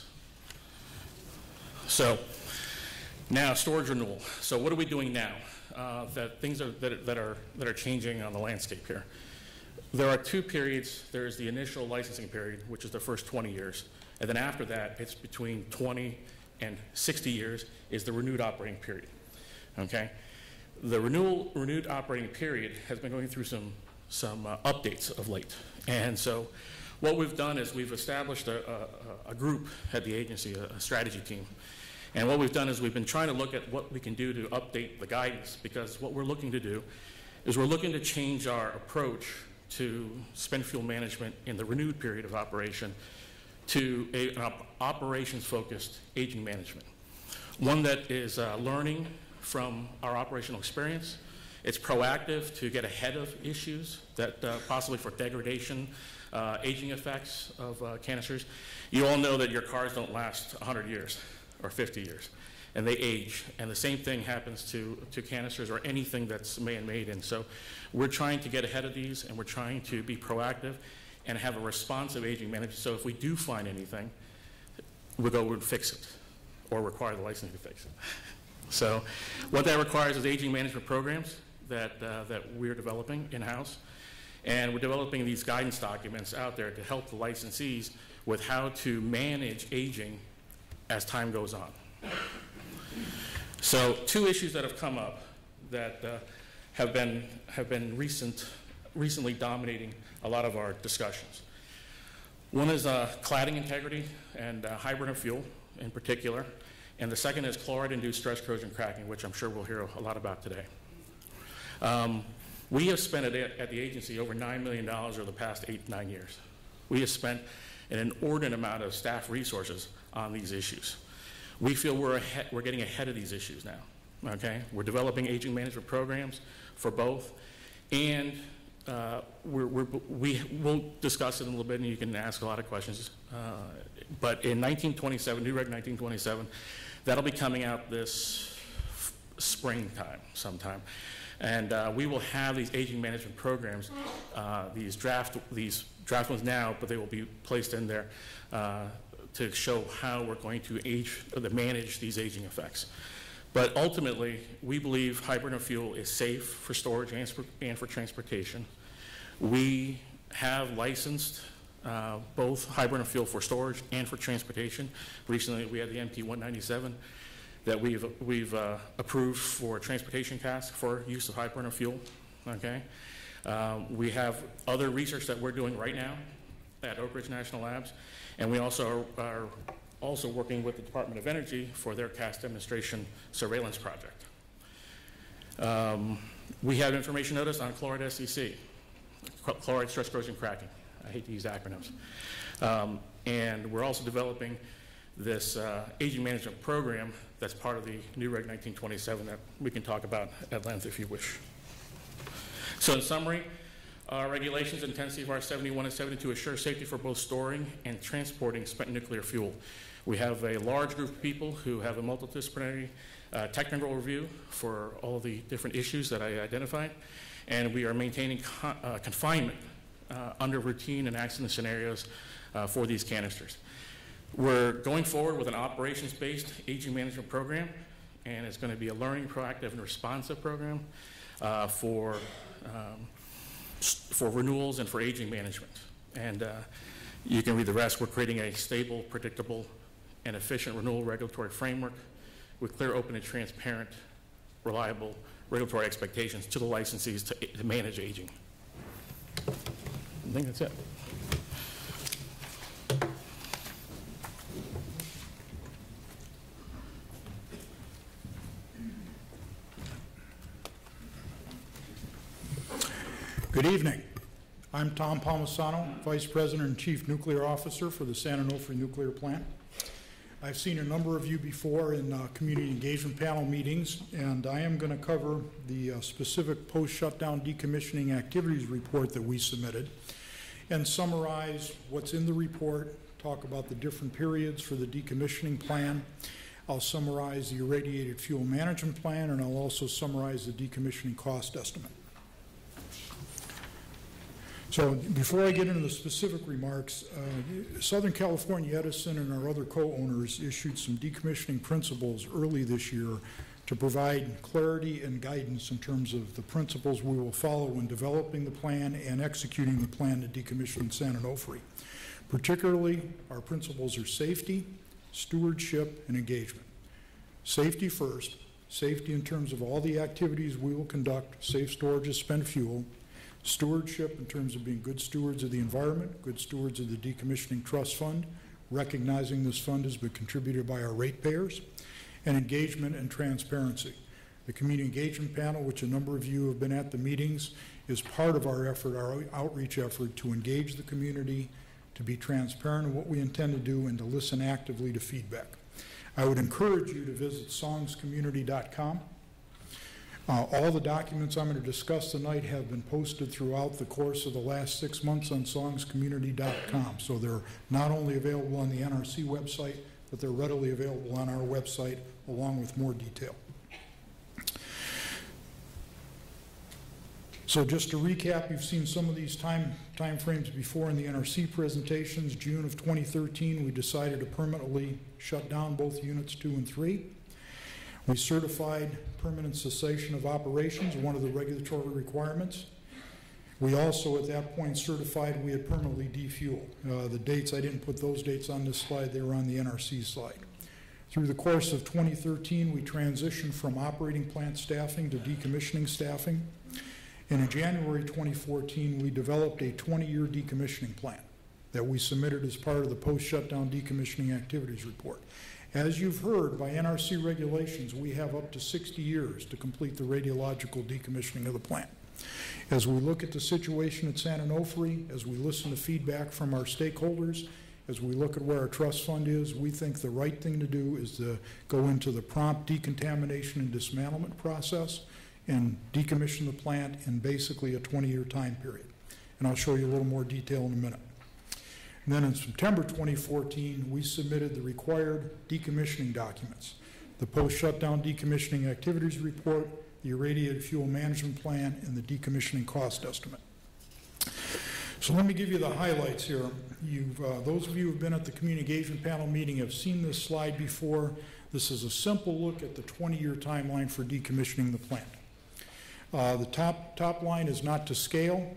So now storage renewal. So what are we doing now? Things that are changing on the landscape here. There are 2 periods. There's the initial licensing period, which is the first 20 years. And then after that, it's between 20 and 60 years is the renewed operating period, okay? The renewed operating period has been going through some updates of late. And so what we've done is we've established a group at the agency, a strategy team. And what we've done is we've been trying to look at what we can do to update the guidance, because what we're looking to do is we're looking to change our approach to spent fuel management in the renewed period of operation to an operations-focused aging management. One that is learning from our operational experience. It's proactive to get ahead of issues that possibly for degradation, aging effects of canisters. You all know that your cars don't last 100 years or 50 years. and they age. And the same thing happens to canisters or anything that's man-made. And so we're trying to get ahead of these, and we're trying to be proactive and have a responsive aging management. So if we do find anything, we'll go and fix it or require the license to fix it. So what that requires is aging management programs that we're developing in-house. And we're developing these guidance documents out there to help the licensees with how to manage aging as time goes on. So 2 issues that have come up that have been recently dominating a lot of our discussions. One is cladding integrity and hybrid and fuel in particular. And the second is chloride-induced stress corrosion cracking, which I'm sure we'll hear a lot about today. We have spent at the agency over $9 million over the past 8-9 years. We have spent an inordinate amount of staff resources on these issues. We feel we're getting ahead of these issues now, okay? We're developing aging management programs for both, and we'll discuss it in a little bit, and you can ask a lot of questions. But in 1927, New Reg 1927, that'll be coming out this springtime sometime. And we will have these aging management programs, these draft ones now, but they will be placed in there to show how we're going to manage these aging effects. But ultimately, we believe hybrid and fuel is safe for storage and for transportation. We have licensed both hybrid and fuel for storage and for transportation. Recently, we had the MP 197 that we've approved for transportation casks for use of high burner fuel, okay? We have other research that we're doing right now at Oak Ridge National Labs, and we also are also working with the Department of Energy for their cast demonstration surveillance project. We have information notice on chloride SCC, chloride stress corrosion cracking. I hate to use acronyms. And we're also developing this aging management program that's part of the new Reg 1927 that we can talk about at length if you wish. So in summary, our regulations and 10 CFR 71 and 72 assure safety for both storing and transporting spent nuclear fuel. We have a large group of people who have a multidisciplinary technical review for all the different issues that I identified, and we are maintaining confinement under routine and accident scenarios for these canisters. We're going forward with an operations-based aging management program, and it's going to be a learning, proactive, and responsive program for renewals and for aging management. And you can read the rest. We're creating a stable, predictable, and efficient renewal regulatory framework with clear, open, and transparent, reliable regulatory expectations to the licensees to manage aging. I think that's it. Good evening. I'm Tom Palmisano, Vice President and Chief Nuclear Officer for the San Onofre Nuclear Plant. I've seen a number of you before in community engagement panel meetings, and I am going to cover the specific post-shutdown decommissioning activities report that we submitted and summarize what's in the report, talk about the different periods for the decommissioning plan. I'll summarize the irradiated fuel management plan, and I'll also summarize the decommissioning cost estimate. So before I get into the specific remarks, Southern California Edison and our other co-owners issued some decommissioning principles early this year to provide clarity and guidance in terms of the principles we will follow when developing the plan and executing the plan to decommission San Onofre. Particularly, our principles are safety, stewardship, and engagement. Safety first, safety in terms of all the activities we will conduct, safe storage of spent fuel. Stewardship in terms of being good stewards of the environment, good stewards of the Decommissioning Trust Fund, recognizing this fund has been contributed by our ratepayers, and engagement and transparency. The Community Engagement Panel, which a number of you have been at the meetings, is part of our effort, our outreach effort to engage the community, to be transparent in what we intend to do, and to listen actively to feedback. I would encourage you to visit songscommunity.com. All the documents I'm going to discuss tonight have been posted throughout the course of the last 6 months on songscommunity.com. So they're not only available on the NRC website, but they're readily available on our website along with more detail. So just to recap, you've seen some of these time frames before in the NRC presentations. June of 2013, we decided to permanently shut down both units 2 and 3. We certified permanent cessation of operations, one of the regulatory requirements. We also, at that point, certified we had permanently defueled. The dates, I didn't put those dates on this slide, they were on the NRC slide. Through the course of 2013, we transitioned from operating plant staffing to decommissioning staffing. And in January 2014, we developed a 20-year decommissioning plan that we submitted as part of the post-shutdown decommissioning activities report. As you've heard, by NRC regulations, we have up to 60 years to complete the radiological decommissioning of the plant. As we look at the situation at San Onofre, as we listen to feedback from our stakeholders, as we look at where our trust fund is, we think the right thing to do is to go into the prompt decontamination and dismantlement process and decommission the plant in basically a 20-year time period. And I'll show you a little more detail in a minute. And then in September 2014, we submitted the required decommissioning documents, the post-shutdown decommissioning activities report, the irradiated fuel management plan, and the decommissioning cost estimate. So let me give you the highlights here. Those of you who have been at the community engagement panel meeting have seen this slide before. This is a simple look at the 20-year timeline for decommissioning the plant. The top line is not to scale.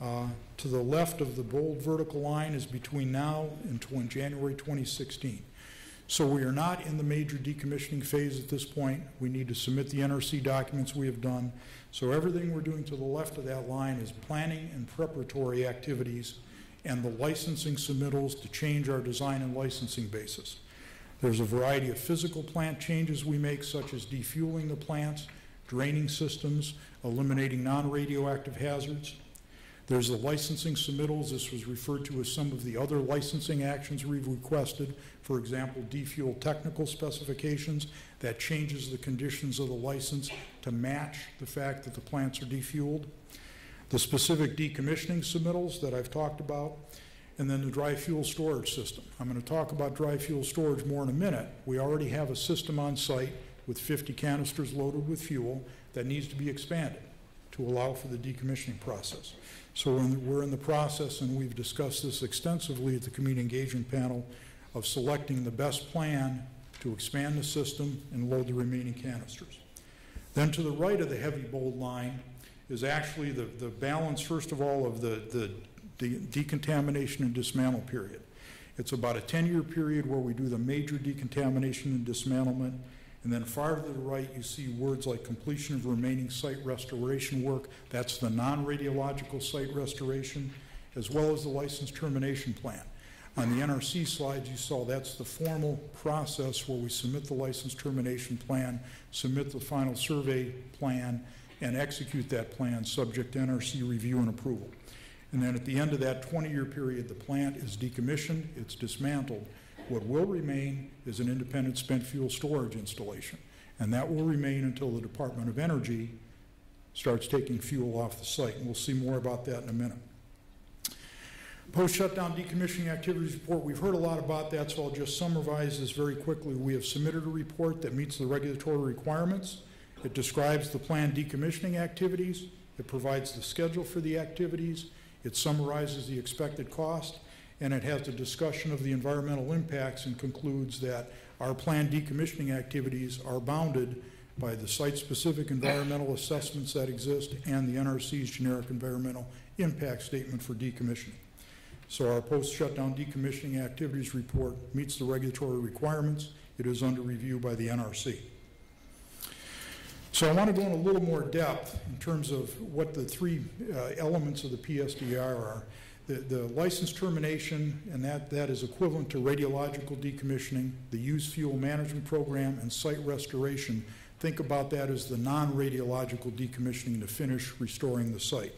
To the left of the bold vertical line is between now and January 2016. So we are not in the major decommissioning phase at this point. We need to submit the NRC documents we have done. So everything we're doing to the left of that line is planning and preparatory activities and the licensing submittals to change our design and licensing basis. There's a variety of physical plant changes we make, such as defueling the plants, draining systems, eliminating non-radioactive hazards. There's the licensing submittals. This was referred to as some of the other licensing actions we've requested. For example, defuel technical specifications. That changes the conditions of the license to match the fact that the plants are defueled. The specific decommissioning submittals that I've talked about. And then the dry fuel storage system. I'm going to talk about dry fuel storage more in a minute. We already have a system on site with 50 canisters loaded with fuel that needs to be expanded to allow for the decommissioning process. So we're in the process, and we've discussed this extensively at the community engagement panel, of selecting the best plan to expand the system and load the remaining canisters. Then to the right of the heavy bold line is actually the balance, first of all, of the decontamination and dismantle period. It's about a 10-year period where we do the major decontamination and dismantlement. And then far to the right, you see words like completion of remaining site restoration work. That's the non-radiological site restoration, as well as the license termination plan. On the NRC slides, you saw that's the formal process where we submit the license termination plan, submit the final survey plan, and execute that plan subject to NRC review and approval. And then at the end of that 20-year period, the plant is decommissioned, it's dismantled. What will remain is an independent spent fuel storage installation, and that will remain until the Department of Energy starts taking fuel off the site, and we'll see more about that in a minute. Post-shutdown decommissioning activities report, we've heard a lot about that, so I'll just summarize this very quickly. We have submitted a report that meets the regulatory requirements. It describes the planned decommissioning activities. It provides the schedule for the activities. It summarizes the expected cost, and it has a discussion of the environmental impacts and concludes that our planned decommissioning activities are bounded by the site-specific environmental assessments that exist and the NRC's generic environmental impact statement for decommissioning. So our post-shutdown decommissioning activities report meets the regulatory requirements. It is under review by the NRC. So I want to go in a little more depth in terms of what the three elements of the PSDAR are. The license termination, and that is equivalent to radiological decommissioning, the used fuel management program, and site restoration. Think about that as the non-radiological decommissioning to finish restoring the site.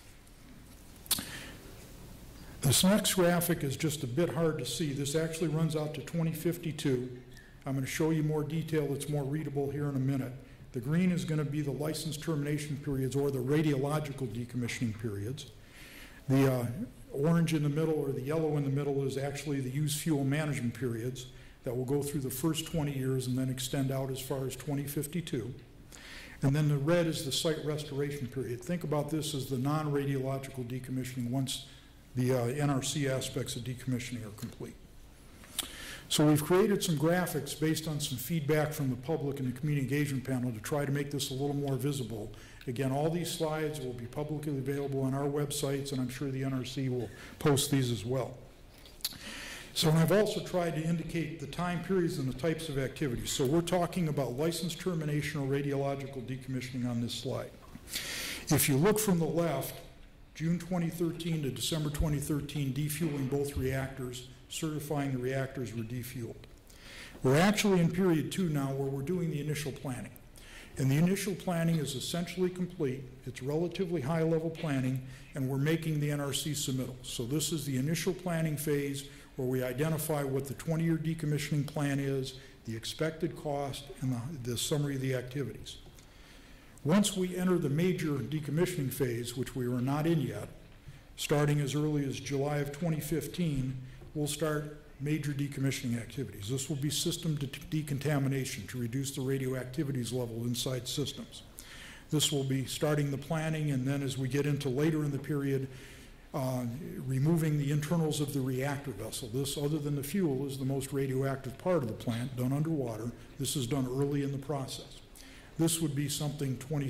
This next graphic is just a bit hard to see. This actually runs out to 2052. I'm going to show you more detail that's more readable here in a minute. The green is going to be the license termination periods or the radiological decommissioning periods. The orange in the middle or the yellow in the middle is actually the used fuel management periods. that will go through the first 20 years and then extend out as far as 2052. And then the red is the site restoration period. Think about this as the non-radiological decommissioning once the NRC aspects of decommissioning are complete. So we've created some graphics based on some feedback from the public and the community engagement panel to try to make this a little more visible. Again, all these slides will be publicly available on our websites, and I'm sure the NRC will post these as well. So I've also tried to indicate the time periods and the types of activities. So we're talking about license termination or radiological decommissioning on this slide. If you look from the left, June 2013 to December 2013, defueling both reactors, certifying the reactors were defueled. We're actually in period 2 now where we're doing the initial planning. And the initial planning is essentially complete. It's relatively high-level planning, and we're making the NRC submittal. So this is the initial planning phase where we identify what the 20-year decommissioning plan is, the expected cost, and the summary of the activities. Once we enter the major decommissioning phase, which we are not in yet, starting as early as July of 2015, we'll start major decommissioning activities. This will be system decontamination to reduce the radioactivities level inside systems. This will be starting the planning, and then as we get into later in the period, removing the internals of the reactor vessel. This, other than the fuel, is the most radioactive part of the plant, done underwater. This is done early in the process. This would be something late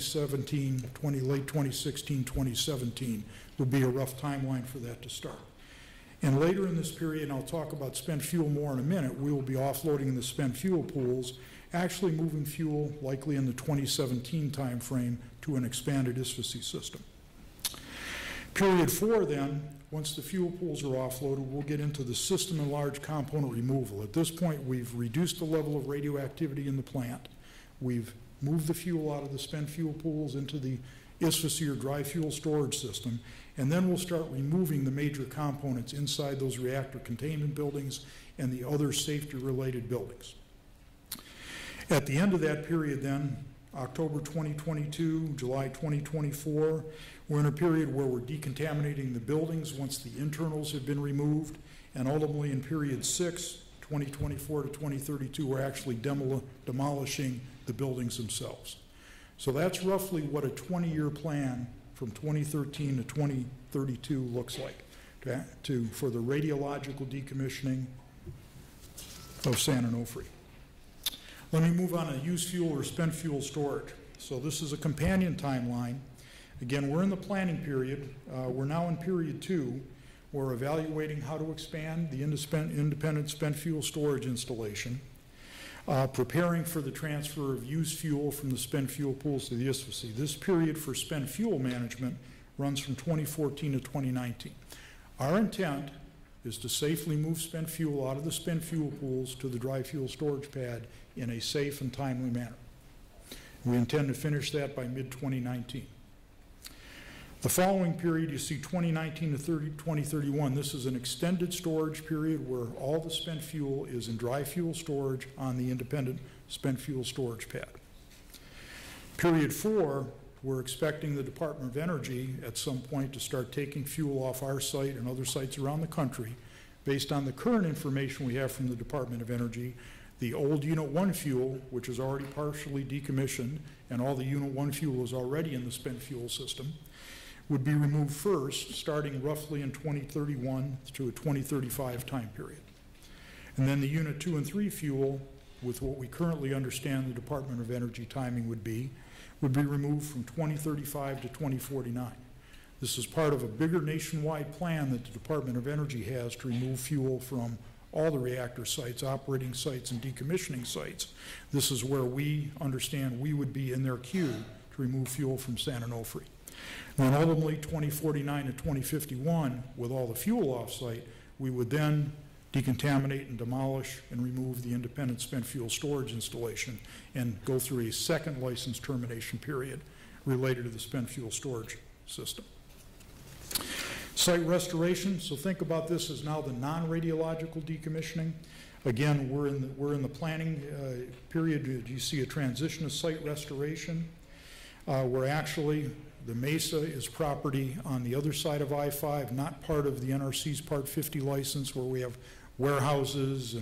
2016, 2017 would be a rough timeline for that to start. And later in this period, and I'll talk about spent fuel more in a minute, we will be offloading the spent fuel pools, actually moving fuel likely in the 2017 timeframe to an expanded ISFSI system. Period 4 then, once the fuel pools are offloaded, we'll get into the system and large component removal. At this point, we've reduced the level of radioactivity in the plant. We've moved the fuel out of the spent fuel pools into the ISFSI or dry fuel storage system, and then we'll start removing the major components inside those reactor containment buildings and the other safety-related buildings. At the end of that period then, October 2022, July 2024, we're in a period where we're decontaminating the buildings once the internals have been removed, and ultimately in period 6, 2024 to 2032, we're actually demolishing the buildings themselves. So that's roughly what a 20-year plan from 2013 to 2032 looks like for the radiological decommissioning of San Onofre. Let me move on to used fuel or spent fuel storage. So this is a companion timeline. Again, we're in the planning period. We're now in period 2. We're evaluating how to expand the independent spent fuel storage installation, preparing for the transfer of used fuel from the spent fuel pools to the ISFSI. This period for spent fuel management runs from 2014 to 2019. Our intent is to safely move spent fuel out of the spent fuel pools to the dry fuel storage pad in a safe and timely manner. We intend to finish that by mid-2019. The following period, you see 2019 to 2031. This is an extended storage period where all the spent fuel is in dry fuel storage on the independent spent fuel storage pad. Period 4, we're expecting the Department of Energy at some point to start taking fuel off our site and other sites around the country. Based on the current information we have from the Department of Energy, the old Unit 1 fuel, which is already partially decommissioned, and all the Unit 1 fuel is already in the spent fuel system, would be removed first, starting roughly in 2031 to a 2035 time period. And then the Unit 2 and 3 fuel, with what we currently understand the Department of Energy timing would be removed from 2035 to 2049. This is part of a bigger nationwide plan that the Department of Energy has to remove fuel from all the reactor sites, operating sites, and decommissioning sites. This is where we understand we would be in their queue to remove fuel from San Onofre. And then ultimately 2049 to 2051, with all the fuel off-site, we would then decontaminate and demolish and remove the independent spent fuel storage installation and go through a second license termination period related to the spent fuel storage system. Site restoration, so think about this as now the non-radiological decommissioning. Again, we're in the planning period. You see a transition to site restoration. We're actually, the Mesa is property on the other side of I-5, not part of the NRC's Part 50 license where we have warehouses and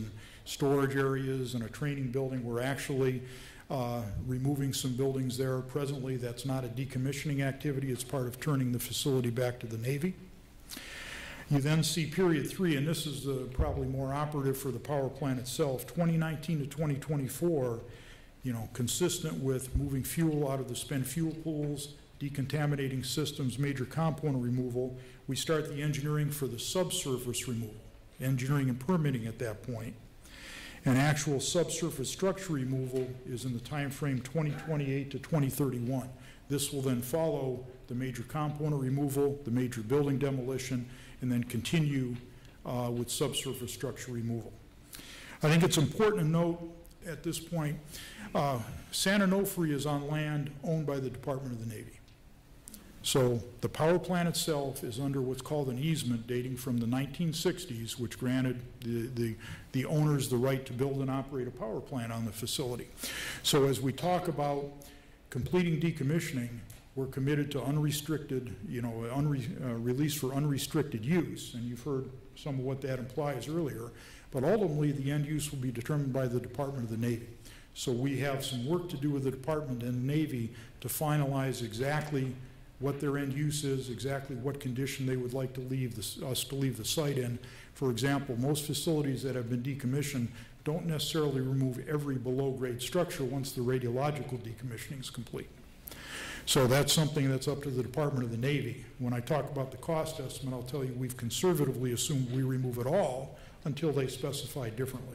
storage areas and a training building. We're actually removing some buildings there. Presently, that's not a decommissioning activity. It's part of turning the facility back to the Navy. You then see period 3, and this is probably more operative for the power plant itself, 2019 to 2024, consistent with moving fuel out of the spent fuel pools, decontaminating systems, major component removal. We start the engineering for the subsurface removal, engineering and permitting at that point. And actual subsurface structure removal is in the time frame 2028 to 2031. This will then follow the major component removal, the major building demolition, and then continue with subsurface structure removal. I think it's important to note at this point, San Onofre is on land owned by the Department of the Navy. So the power plant itself is under what's called an easement dating from the 1960s, which granted the owners the right to build and operate a power plant on the facility. So as we talk about completing decommissioning, we're committed to unrestricted, release for unrestricted use, and you've heard some of what that implies earlier, but ultimately the end use will be determined by the Department of the Navy. So we have some work to do with the Department and the Navy to finalize exactly what their end use is, exactly what condition they would like to leave us to leave the site in. For example, most facilities that have been decommissioned don't necessarily remove every below-grade structure once the radiological decommissioning is complete. So that's something that's up to the Department of the Navy. When I talk about the cost estimate, I'll tell you we've conservatively assumed we remove it all until they specify differently.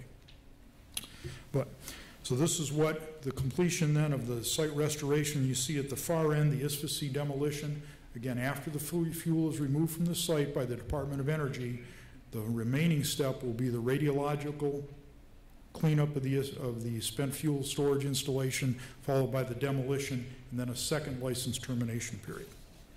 So this is what the completion then of the site restoration. You see at the far end, the ISFC demolition. Again, after the fuel is removed from the site by the Department of Energy, the remaining step will be the radiological cleanup of the spent fuel storage installation, followed by the demolition, and then a second license termination period.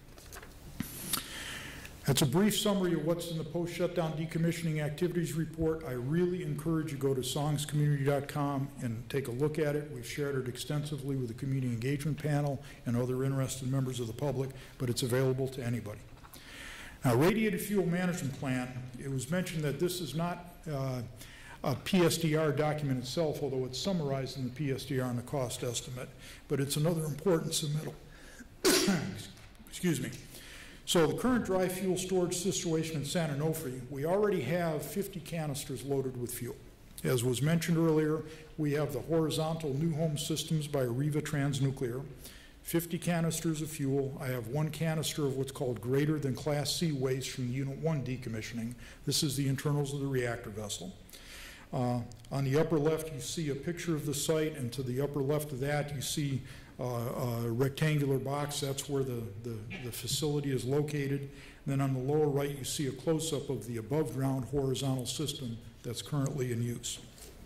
That's a brief summary of what's in the post-shutdown decommissioning activities report. I really encourage you to go to songscommunity.com and take a look at it. We've shared it extensively with the community engagement panel and other interested members of the public, but it's available to anybody. Now, radiated fuel management plan, it was mentioned that this is not a PSDAR document itself, although it's summarized in the PSDAR and the cost estimate, but it's another important submittal. Excuse me. So the current dry fuel storage situation in San Onofre, we already have 50 canisters loaded with fuel. As was mentioned earlier, we have the horizontal new home systems by Riva Nuclear, 50 canisters of fuel. I have 1 canister of what's called greater than Class C waste from Unit 1 decommissioning. This is the internals of the reactor vessel. On the upper left, you see a picture of the site, and to the upper left of that, you see a rectangular box. That's where the facility is located. And then on the lower right, you see a close-up of the above-ground horizontal system that's currently in use.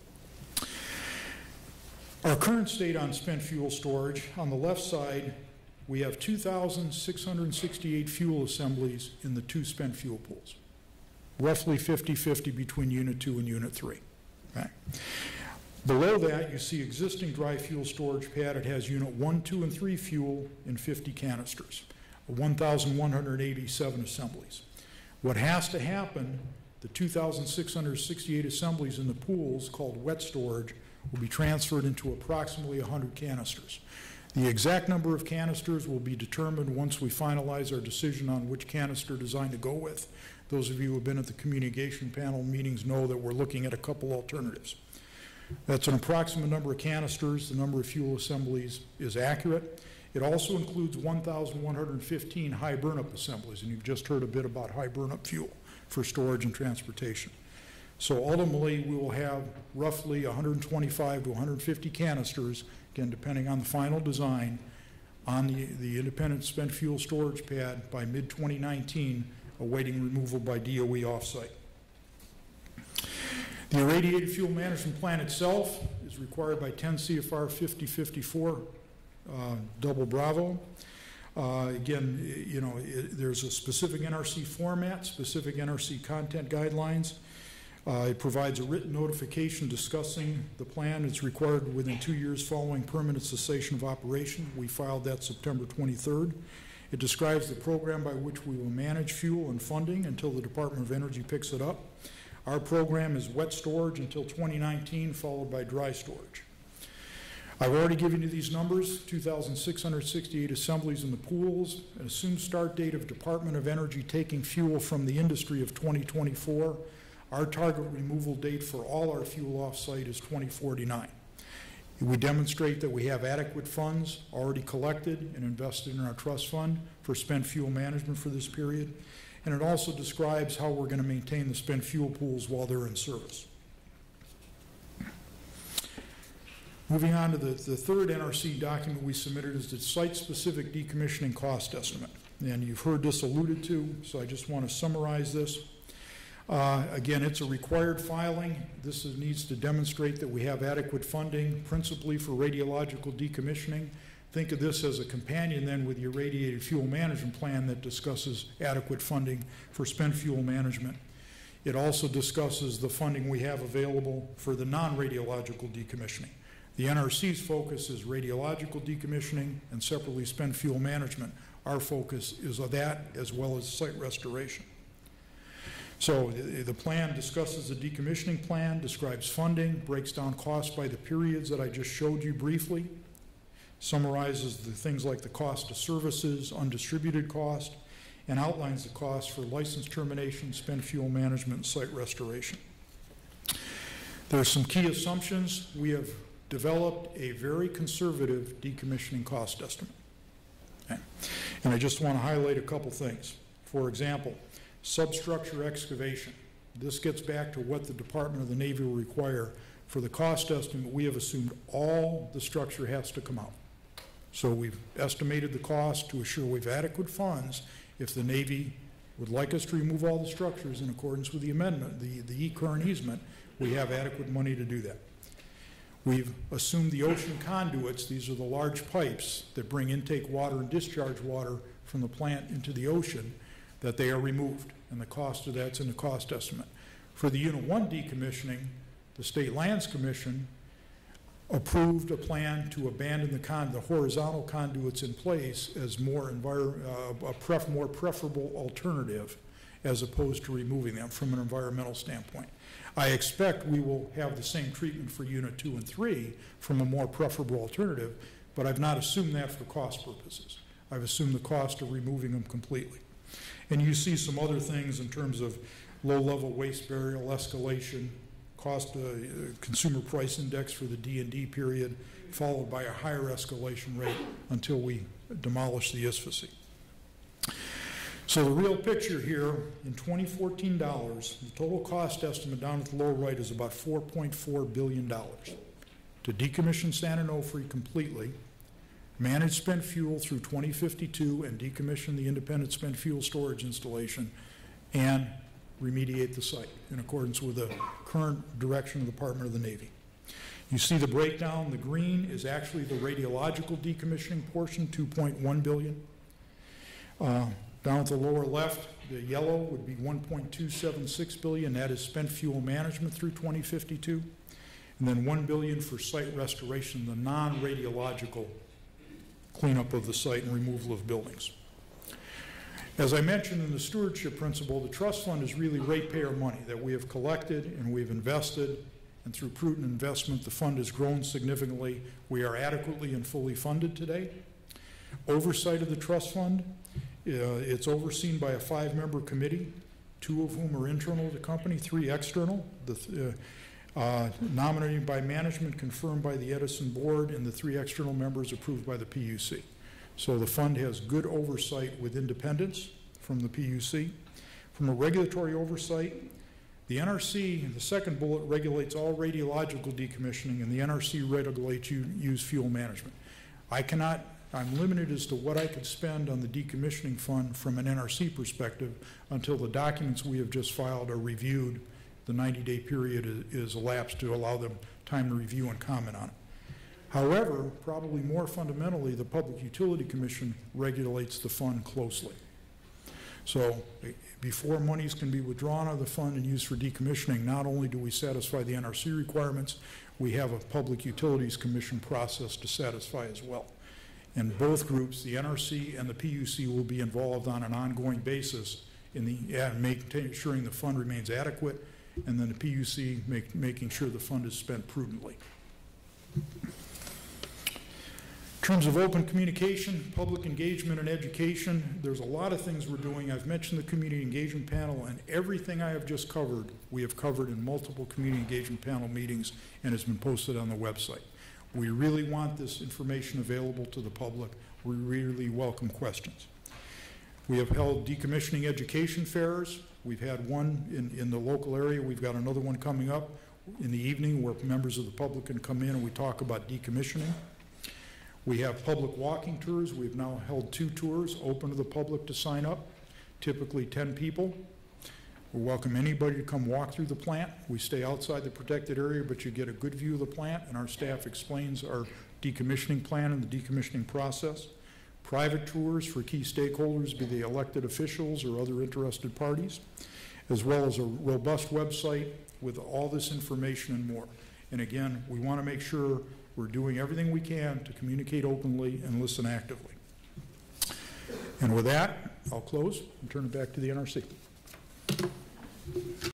Our current state on spent fuel storage, on the left side, we have 2,668 fuel assemblies in the 2 spent fuel pools, roughly 50-50 between Unit 2 and Unit 3. Right? Below that, you see existing dry fuel storage pad. It has Unit 1, 2, and 3 fuel in 50 canisters, 1,187 assemblies. What has to happen, the 2,668 assemblies in the pools, called wet storage, will be transferred into approximately 100 canisters. The exact number of canisters will be determined once we finalize our decision on which canister design to go with. Those of you who have been at the communication panel meetings know that we're looking at a couple alternatives. That's an approximate number of canisters. The number of fuel assemblies is accurate. It also includes 1,115 high burnup assemblies, and you've just heard a bit about high burnup fuel for storage and transportation. So ultimately, we will have roughly 125 to 150 canisters, again, depending on the final design, on the independent spent fuel storage pad by mid-2019, awaiting removal by DOE offsite. The irradiated fuel management plan itself is required by 10 CFR 5054 double bravo. Again, there's a specific NRC format, specific NRC content guidelines. It provides a written notification discussing the plan. It's required within 2 years following permanent cessation of operation. We filed that September 23rd. It describes the program by which we will manage fuel and funding until the Department of Energy picks it up. Our program is wet storage until 2019, followed by dry storage. I've already given you these numbers, 2,668 assemblies in the pools, an assumed start date of Department of Energy taking fuel from the industry of 2024. Our target removal date for all our fuel off-site is 2049. We demonstrate that we have adequate funds already collected and invested in our trust fund for spent fuel management for this period. And it also describes how we're going to maintain the spent fuel pools while they're in service. Moving on to the third NRC document we submitted is the site-specific decommissioning cost estimate. And you've heard this alluded to, so I just want to summarize this. Again, it's a required filing. This needs to demonstrate that we have adequate funding, principally for radiological decommissioning. Think of this as a companion then with your radiated fuel management plan that discusses adequate funding for spent fuel management. It also discusses the funding we have available for the non-radiological decommissioning. The NRC's focus is radiological decommissioning and separately spent fuel management. Our focus is on that as well as site restoration. So the plan discusses the decommissioning plan, describes funding, breaks down costs by the periods that I just showed you briefly, summarizes the things like the cost of services, undistributed cost, and outlines the cost for license termination, spent fuel management, and site restoration. There are some key assumptions. We have developed a very conservative decommissioning cost estimate. Okay. And I just want to highlight a couple things. For example, substructure excavation. This gets back to what the Department of the Navy will require. For the cost estimate, we have assumed all the structure has to come out. So we've estimated the cost to assure we have adequate funds if the Navy would like us to remove all the structures in accordance with the amendment, the current easement, we have adequate money to do that. We've assumed the ocean conduits, these are the large pipes that bring intake water and discharge water from the plant into the ocean, that they are removed, and the cost of that's in the cost estimate. For the Unit 1 decommissioning, the State Lands Commission approved a plan to abandon the horizontal conduits in place as more preferable alternative as opposed to removing them from an environmental standpoint. I expect we will have the same treatment for Unit 2 and 3 from a more preferable alternative, but I've not assumed that for cost purposes. I've assumed the cost of removing them completely. And you see some other things in terms of low-level waste burial escalation, cost consumer price index for the D&D period, followed by a higher escalation rate until we demolish the ISFAC. So the real picture here, in 2014 dollars, the total cost estimate down at the lower right is about $4.4 billion to decommission San Onofre completely, manage spent fuel through 2052 and decommission the independent spent fuel storage installation, and remediate the site in accordance with the current direction of the Department of the Navy. You see the breakdown. The green is actually the radiological decommissioning portion, $2.1 billion. Down at the lower left, the yellow would be $1.276 billion. That is spent fuel management through 2052. And then $1 billion for site restoration, the non-radiological cleanup of the site and removal of buildings. As I mentioned in the stewardship principle, the trust fund is really ratepayer money that we have collected and we've invested, and through prudent investment, the fund has grown significantly. We are adequately and fully funded today. Oversight of the trust fund, it's overseen by a 5-member committee, 2 of whom are internal to the company, 3 external. Nominated by management, confirmed by the Edison board, and the 3 external members approved by the PUC. So the fund has good oversight with independence from the PUC. From a regulatory oversight, the NRC, the second bullet, regulates all radiological decommissioning, and the NRC regulates use fuel management. I'm limited as to what I could spend on the decommissioning fund from an NRC perspective until the documents we have just filed are reviewed. The 90-day period is elapsed to allow them time to review and comment on it. However, probably more fundamentally, the Public Utility Commission regulates the fund closely. So before monies can be withdrawn out of the fund and used for decommissioning, not only do we satisfy the NRC requirements, we have a Public Utilities Commission process to satisfy as well. And both groups, the NRC and the PUC, will be involved on an ongoing basis in ensuring the fund remains adequate and then the PUC making sure the fund is spent prudently. In terms of open communication, public engagement, and education, there's a lot of things we're doing. I've mentioned the community engagement panel, and everything I have just covered, we have covered in multiple community engagement panel meetings and has been posted on the website. We really want this information available to the public. We really welcome questions. We have held decommissioning education fairs. We've had one in the local area. We've got another one coming up in the evening where members of the public can come in and we talk about decommissioning. We have public walking tours. We've now held 2 tours open to the public to sign up, typically 10 people. We welcome anybody to come walk through the plant. We stay outside the protected area, but you get a good view of the plant, and our staff explains our decommissioning plan and the decommissioning process. Private tours for key stakeholders, be they elected officials or other interested parties, as well as a robust website with all this information and more. And again, we want to make sure we're doing everything we can to communicate openly and listen actively. And with that, I'll close and turn it back to the NRC.